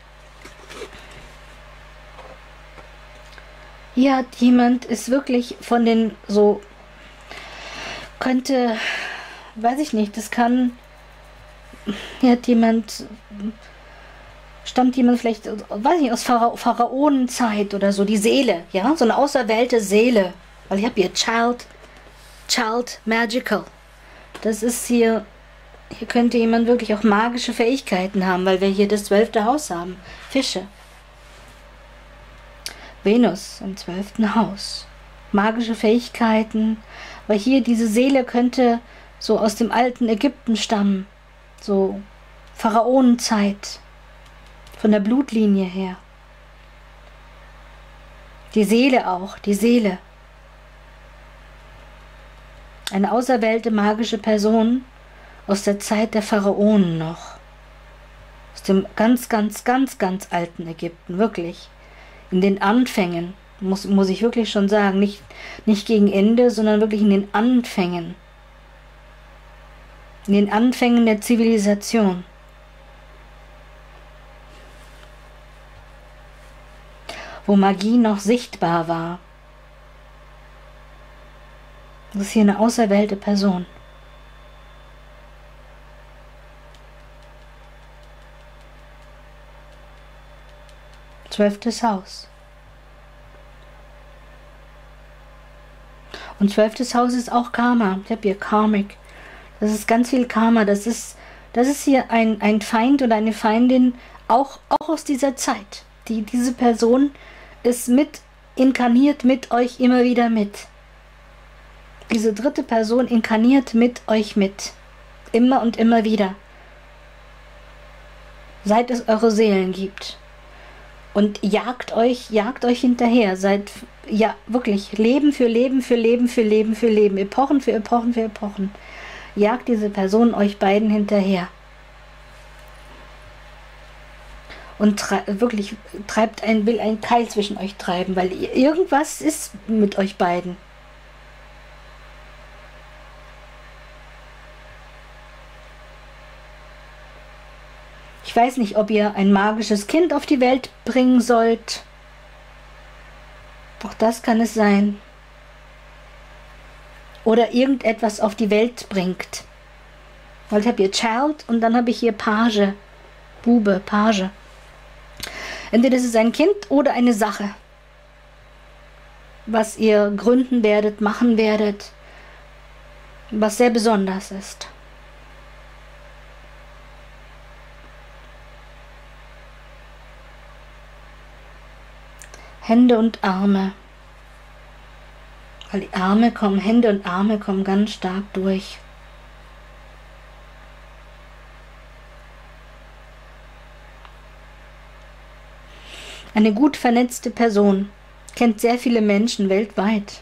Hier hat jemand, ist wirklich von den so, könnte, weiß ich nicht, das kann, hier hat jemand, stammt jemand vielleicht, weiß ich nicht, aus Pharaonenzeit oder so, die Seele, ja, so eine auserwählte Seele. Weil ich habe hier Child Magical. Das ist hier könnte jemand wirklich auch magische Fähigkeiten haben, weil wir hier das 12. Haus haben. Fische. Venus im 12. Haus. Magische Fähigkeiten, weil hier diese Seele könnte so aus dem alten Ägypten stammen. So Pharaonenzeit. Von der Blutlinie her. Die Seele auch, die Seele. Eine auserwählte magische Person aus der Zeit der Pharaonen noch. Aus dem ganz alten Ägypten, wirklich. In den Anfängen, muss ich wirklich schon sagen, nicht gegen Ende, sondern wirklich in den Anfängen. In den Anfängen der Zivilisation. Wo Magie noch sichtbar war. Das ist hier eine auserwählte Person. Zwölftes Haus. Und 12. Haus ist auch Karma. Ich habe hier Karmic. Das ist ganz viel Karma. Das ist hier ein Feind oder eine Feindin, auch aus dieser Zeit. Diese Person ist inkarniert mit euch immer wieder mit. Diese dritte Person inkarniert mit euch mit. Immer und immer wieder. Seit es eure Seelen gibt. Und jagt euch hinterher. Seid, ja, wirklich, Leben für Leben für Leben für Leben für Leben. Epochen für Epochen für Epochen. Jagt diese Person euch beiden hinterher. Und wirklich will ein Keil zwischen euch treiben, weil irgendwas ist mit euch beiden. Ich weiß nicht, ob ihr ein magisches Kind auf die Welt bringen sollt. Auch das kann es sein. Oder irgendetwas auf die Welt bringt. Weil ich habe hier Child und dann habe ich hier Page. Bube, Page. Entweder das ist ein Kind oder eine Sache. Was ihr gründen werdet, machen werdet. Was sehr besonders ist. Hände und Arme. Weil die Hände und Arme kommen ganz stark durch. Eine gut vernetzte Person kennt sehr viele Menschen weltweit.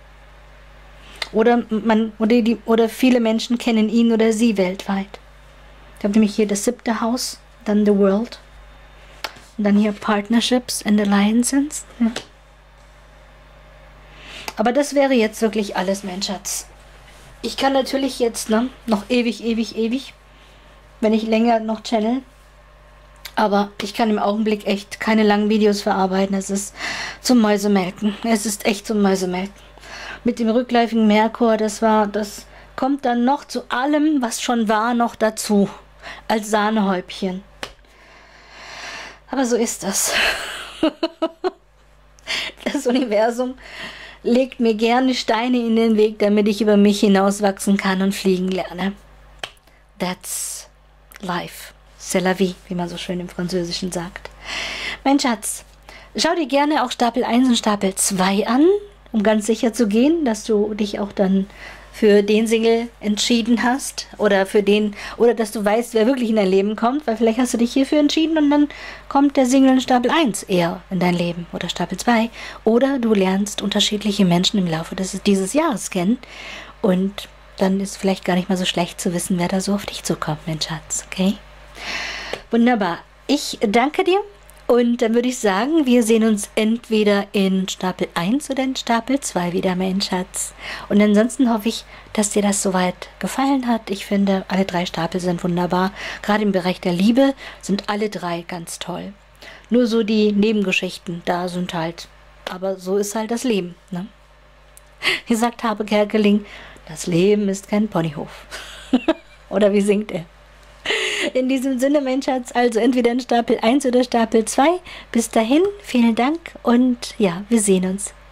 Oder viele Menschen kennen ihn oder sie weltweit. Ich habe nämlich hier das 7. Haus, dann The World. Und dann hier Partnerships and Alliances. Ja. Aber das wäre jetzt wirklich alles, mein Schatz. Ich kann natürlich jetzt noch ewig, wenn ich länger noch channel. Aber ich kann im Augenblick echt keine langen Videos verarbeiten. Es ist zum Mäusemelken. Es ist echt zum Mäusemelken. Mit dem rückläufigen Merkur, das kommt dann noch zu allem, was schon war, noch dazu. Als Sahnehäubchen. Aber so ist das. Das Universum legt mir gerne Steine in den Weg, damit ich über mich hinauswachsen kann und fliegen lerne. That's life. C'est la vie, wie man so schön im Französischen sagt. Mein Schatz, schau dir gerne auch Stapel 1 und Stapel 2 an, um ganz sicher zu gehen, dass du dich auch dann für den Single entschieden hast oder dass du weißt, wer wirklich in dein Leben kommt, weil vielleicht hast du dich hierfür entschieden und dann kommt der Single in Stapel 1 eher in dein Leben oder Stapel 2 oder du lernst unterschiedliche Menschen im Laufe dieses Jahres kennen und dann ist vielleicht gar nicht mal so schlecht zu wissen, wer da so auf dich zukommt, mein Schatz, okay? Wunderbar. Ich danke dir Und dann würde ich sagen, wir sehen uns entweder in Stapel 1 oder in Stapel 2 wieder, mein Schatz. Und ansonsten hoffe ich, dass dir das soweit gefallen hat. Ich finde, alle 3 Stapel sind wunderbar. Gerade im Bereich der Liebe sind alle 3 ganz toll. Nur so die Nebengeschichten, da sind halt, aber so ist halt das Leben, ne? Wie sagt Habe Kerkeling, das Leben ist kein Ponyhof. Oder wie singt er? In diesem Sinne, mein Schatz, also entweder in Stapel 1 oder Stapel 2. Bis dahin, vielen Dank und ja, wir sehen uns.